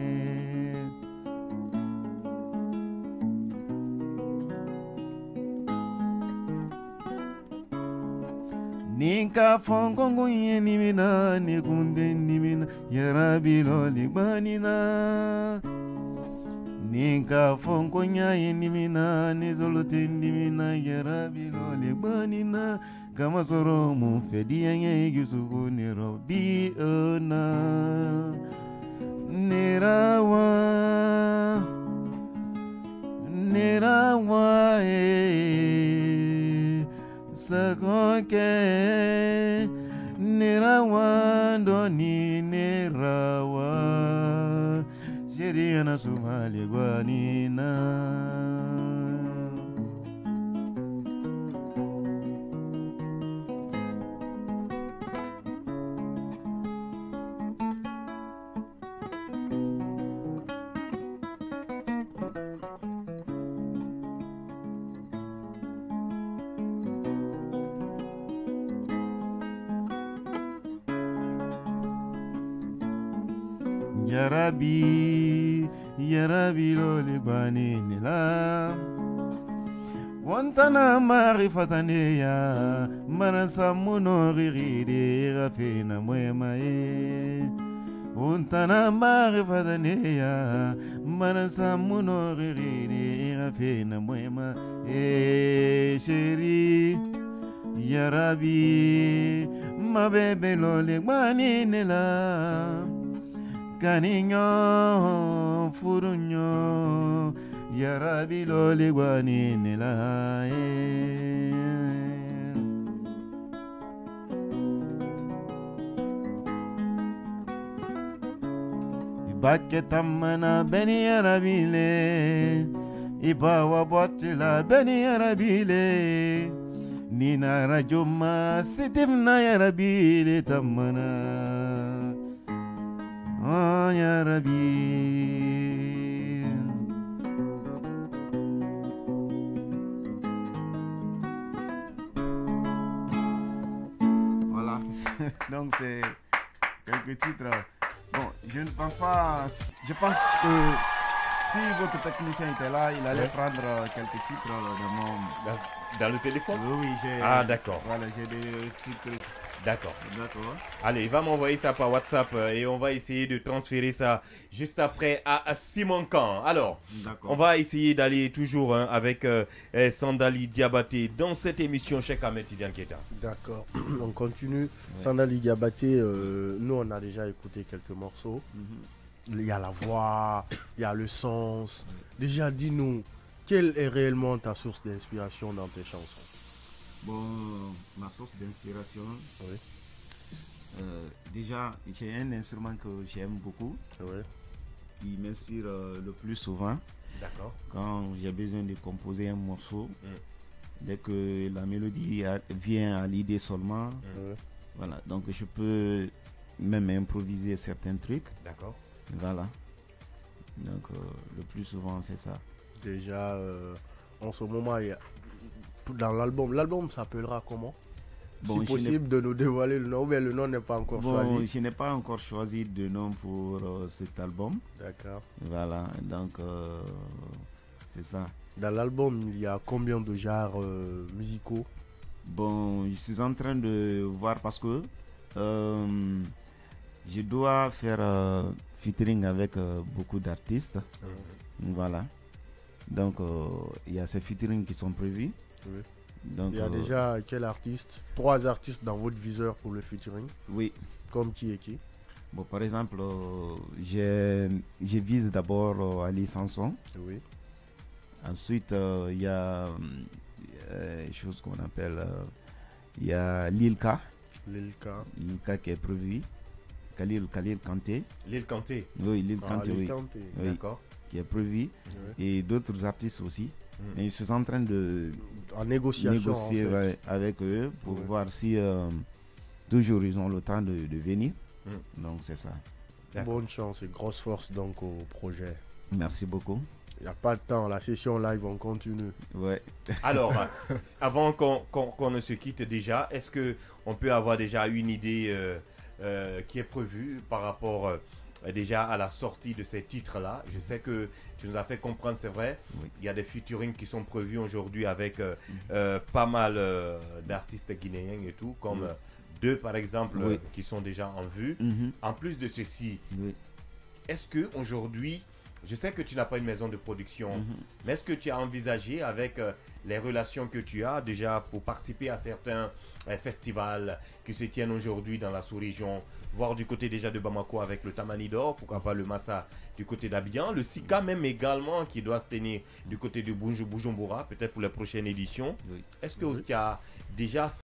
Speaker 15: Ninka fongongo yenimina nikunde nimina yarabi lo libanina. Ninka fongonya yenimina nizolote nimina yarabi lo libanina. Kama soro mu fedi yenye yusufu niro bi ona. Nirawa sakonke nirawa doni nirawa shiriana sumali gwanina. Ya Rabbi lo libani nila. Wantana marifatan ya manasa munoriri de rafina mwema e. Wantana marifatan ya manasa munoriri de rafina mwema e. Chéri Ya Rabbi ma bebe lo libani nila. Caninho, furunho, Ya Rabbi lo ligwani nila. Ibake tamana beni Ya Rabbi le, ibawa botila beni Ya Rabbi le, nina rajuma sitimna Ya Rabbi le tamana. Oh Ya Rabbi. Voilà. Donc c'est quelques titres. Bon, je ne pense pas. Je pense que si votre technicien était là, il allait prendre quelques titres de mon.
Speaker 4: Dans le téléphone?
Speaker 15: Oui, j'ai.
Speaker 4: Ah, d'accord.
Speaker 15: Voilà, j'ai des titres.
Speaker 4: D'accord.
Speaker 15: D'accord.
Speaker 4: Allez, il va m'envoyer ça par WhatsApp et on va essayer de transférer ça juste après à Simon Kan. Alors, on va essayer d'aller toujours avec Sandali Diabaté dans cette émission chez Ahmed Tidiane Keita.
Speaker 6: D'accord. On continue. Ouais. Sandali Diabaté, nous on a déjà écouté quelques morceaux. Il y a la voix, il y a le sens. Déjà, dis-nous, quelle est réellement ta source d'inspiration dans tes chansons?
Speaker 15: Bon, ma source d'inspiration, déjà, j'ai un instrument que j'aime beaucoup, qui m'inspire le plus souvent.
Speaker 4: D'accord.
Speaker 15: Quand j'ai besoin de composer un morceau, dès que la mélodie vient à l'idée seulement, voilà, donc je peux même improviser certains trucs.
Speaker 4: D'accord.
Speaker 15: Voilà. Donc le plus souvent c'est ça.
Speaker 6: Déjà, en ce moment, il y a dans l'album s'appellera comment?
Speaker 15: Bon,
Speaker 6: si possible de nous dévoiler le nom, mais le nom n'est pas encore choisi.
Speaker 15: Je n'ai pas encore choisi de nom pour cet album.
Speaker 6: D'accord.
Speaker 15: Voilà, donc c'est ça.
Speaker 6: Dans l'album, il y a combien de genres musicaux?
Speaker 15: Bon, je suis en train de voir parce que je dois faire featuring avec beaucoup d'artistes. Voilà. Donc, il y a ces featuring qui sont prévus.
Speaker 6: Oui.
Speaker 15: Donc,
Speaker 6: il y a déjà quel artiste? 3 artistes dans votre viseur pour le featuring?
Speaker 15: Oui.
Speaker 6: Comme qui et qui?
Speaker 15: Bon, par exemple, je vise d'abord Ali Sanson.
Speaker 6: Oui.
Speaker 15: Ensuite, il y a une chose qu'on appelle, il y a Lilka. Lilka qui est prévu. Khalil Kanté.
Speaker 4: Lil Kanté.
Speaker 15: Oui, Lil Kanté, oui.
Speaker 4: Oui. D'accord.
Speaker 15: Qui est prévu.
Speaker 6: Oui.
Speaker 15: Et d'autres artistes aussi. Mais je suis en train de
Speaker 6: négocier
Speaker 15: en fait. Avec eux pour voir si toujours ils ont le temps de venir. Donc c'est ça.
Speaker 6: Bonne chance et grosse force donc au projet.
Speaker 15: Merci beaucoup.
Speaker 6: Il n'y a pas de temps, la session live on continue.
Speaker 15: Ouais.
Speaker 4: Alors, avant qu'on ne se quitte déjà, est-ce qu'on peut avoir déjà une idée qui est prévue par rapport déjà à la sortie de ces titres-là? Je sais que tu nous as fait comprendre, c'est vrai, il y a des featuring qui sont prévus aujourd'hui avec pas mal d'artistes guinéens et tout, comme 2 par exemple qui sont déjà en vue. En plus de ceci, est-ce que aujourd'hui, je sais que tu n'as pas une maison de production, mais est-ce que tu as envisagé avec les relations que tu as déjà pour participer à certains festivals qui se tiennent aujourd'hui dans la sous-région, voire du côté déjà de Bamako avec le Tamanidor, pourquoi pas le Massa du côté d'Abidjan, le Sika même également qui doit se tenir du côté de Bujumbura, peut-être pour la prochaine édition. Est-ce que tu as déjà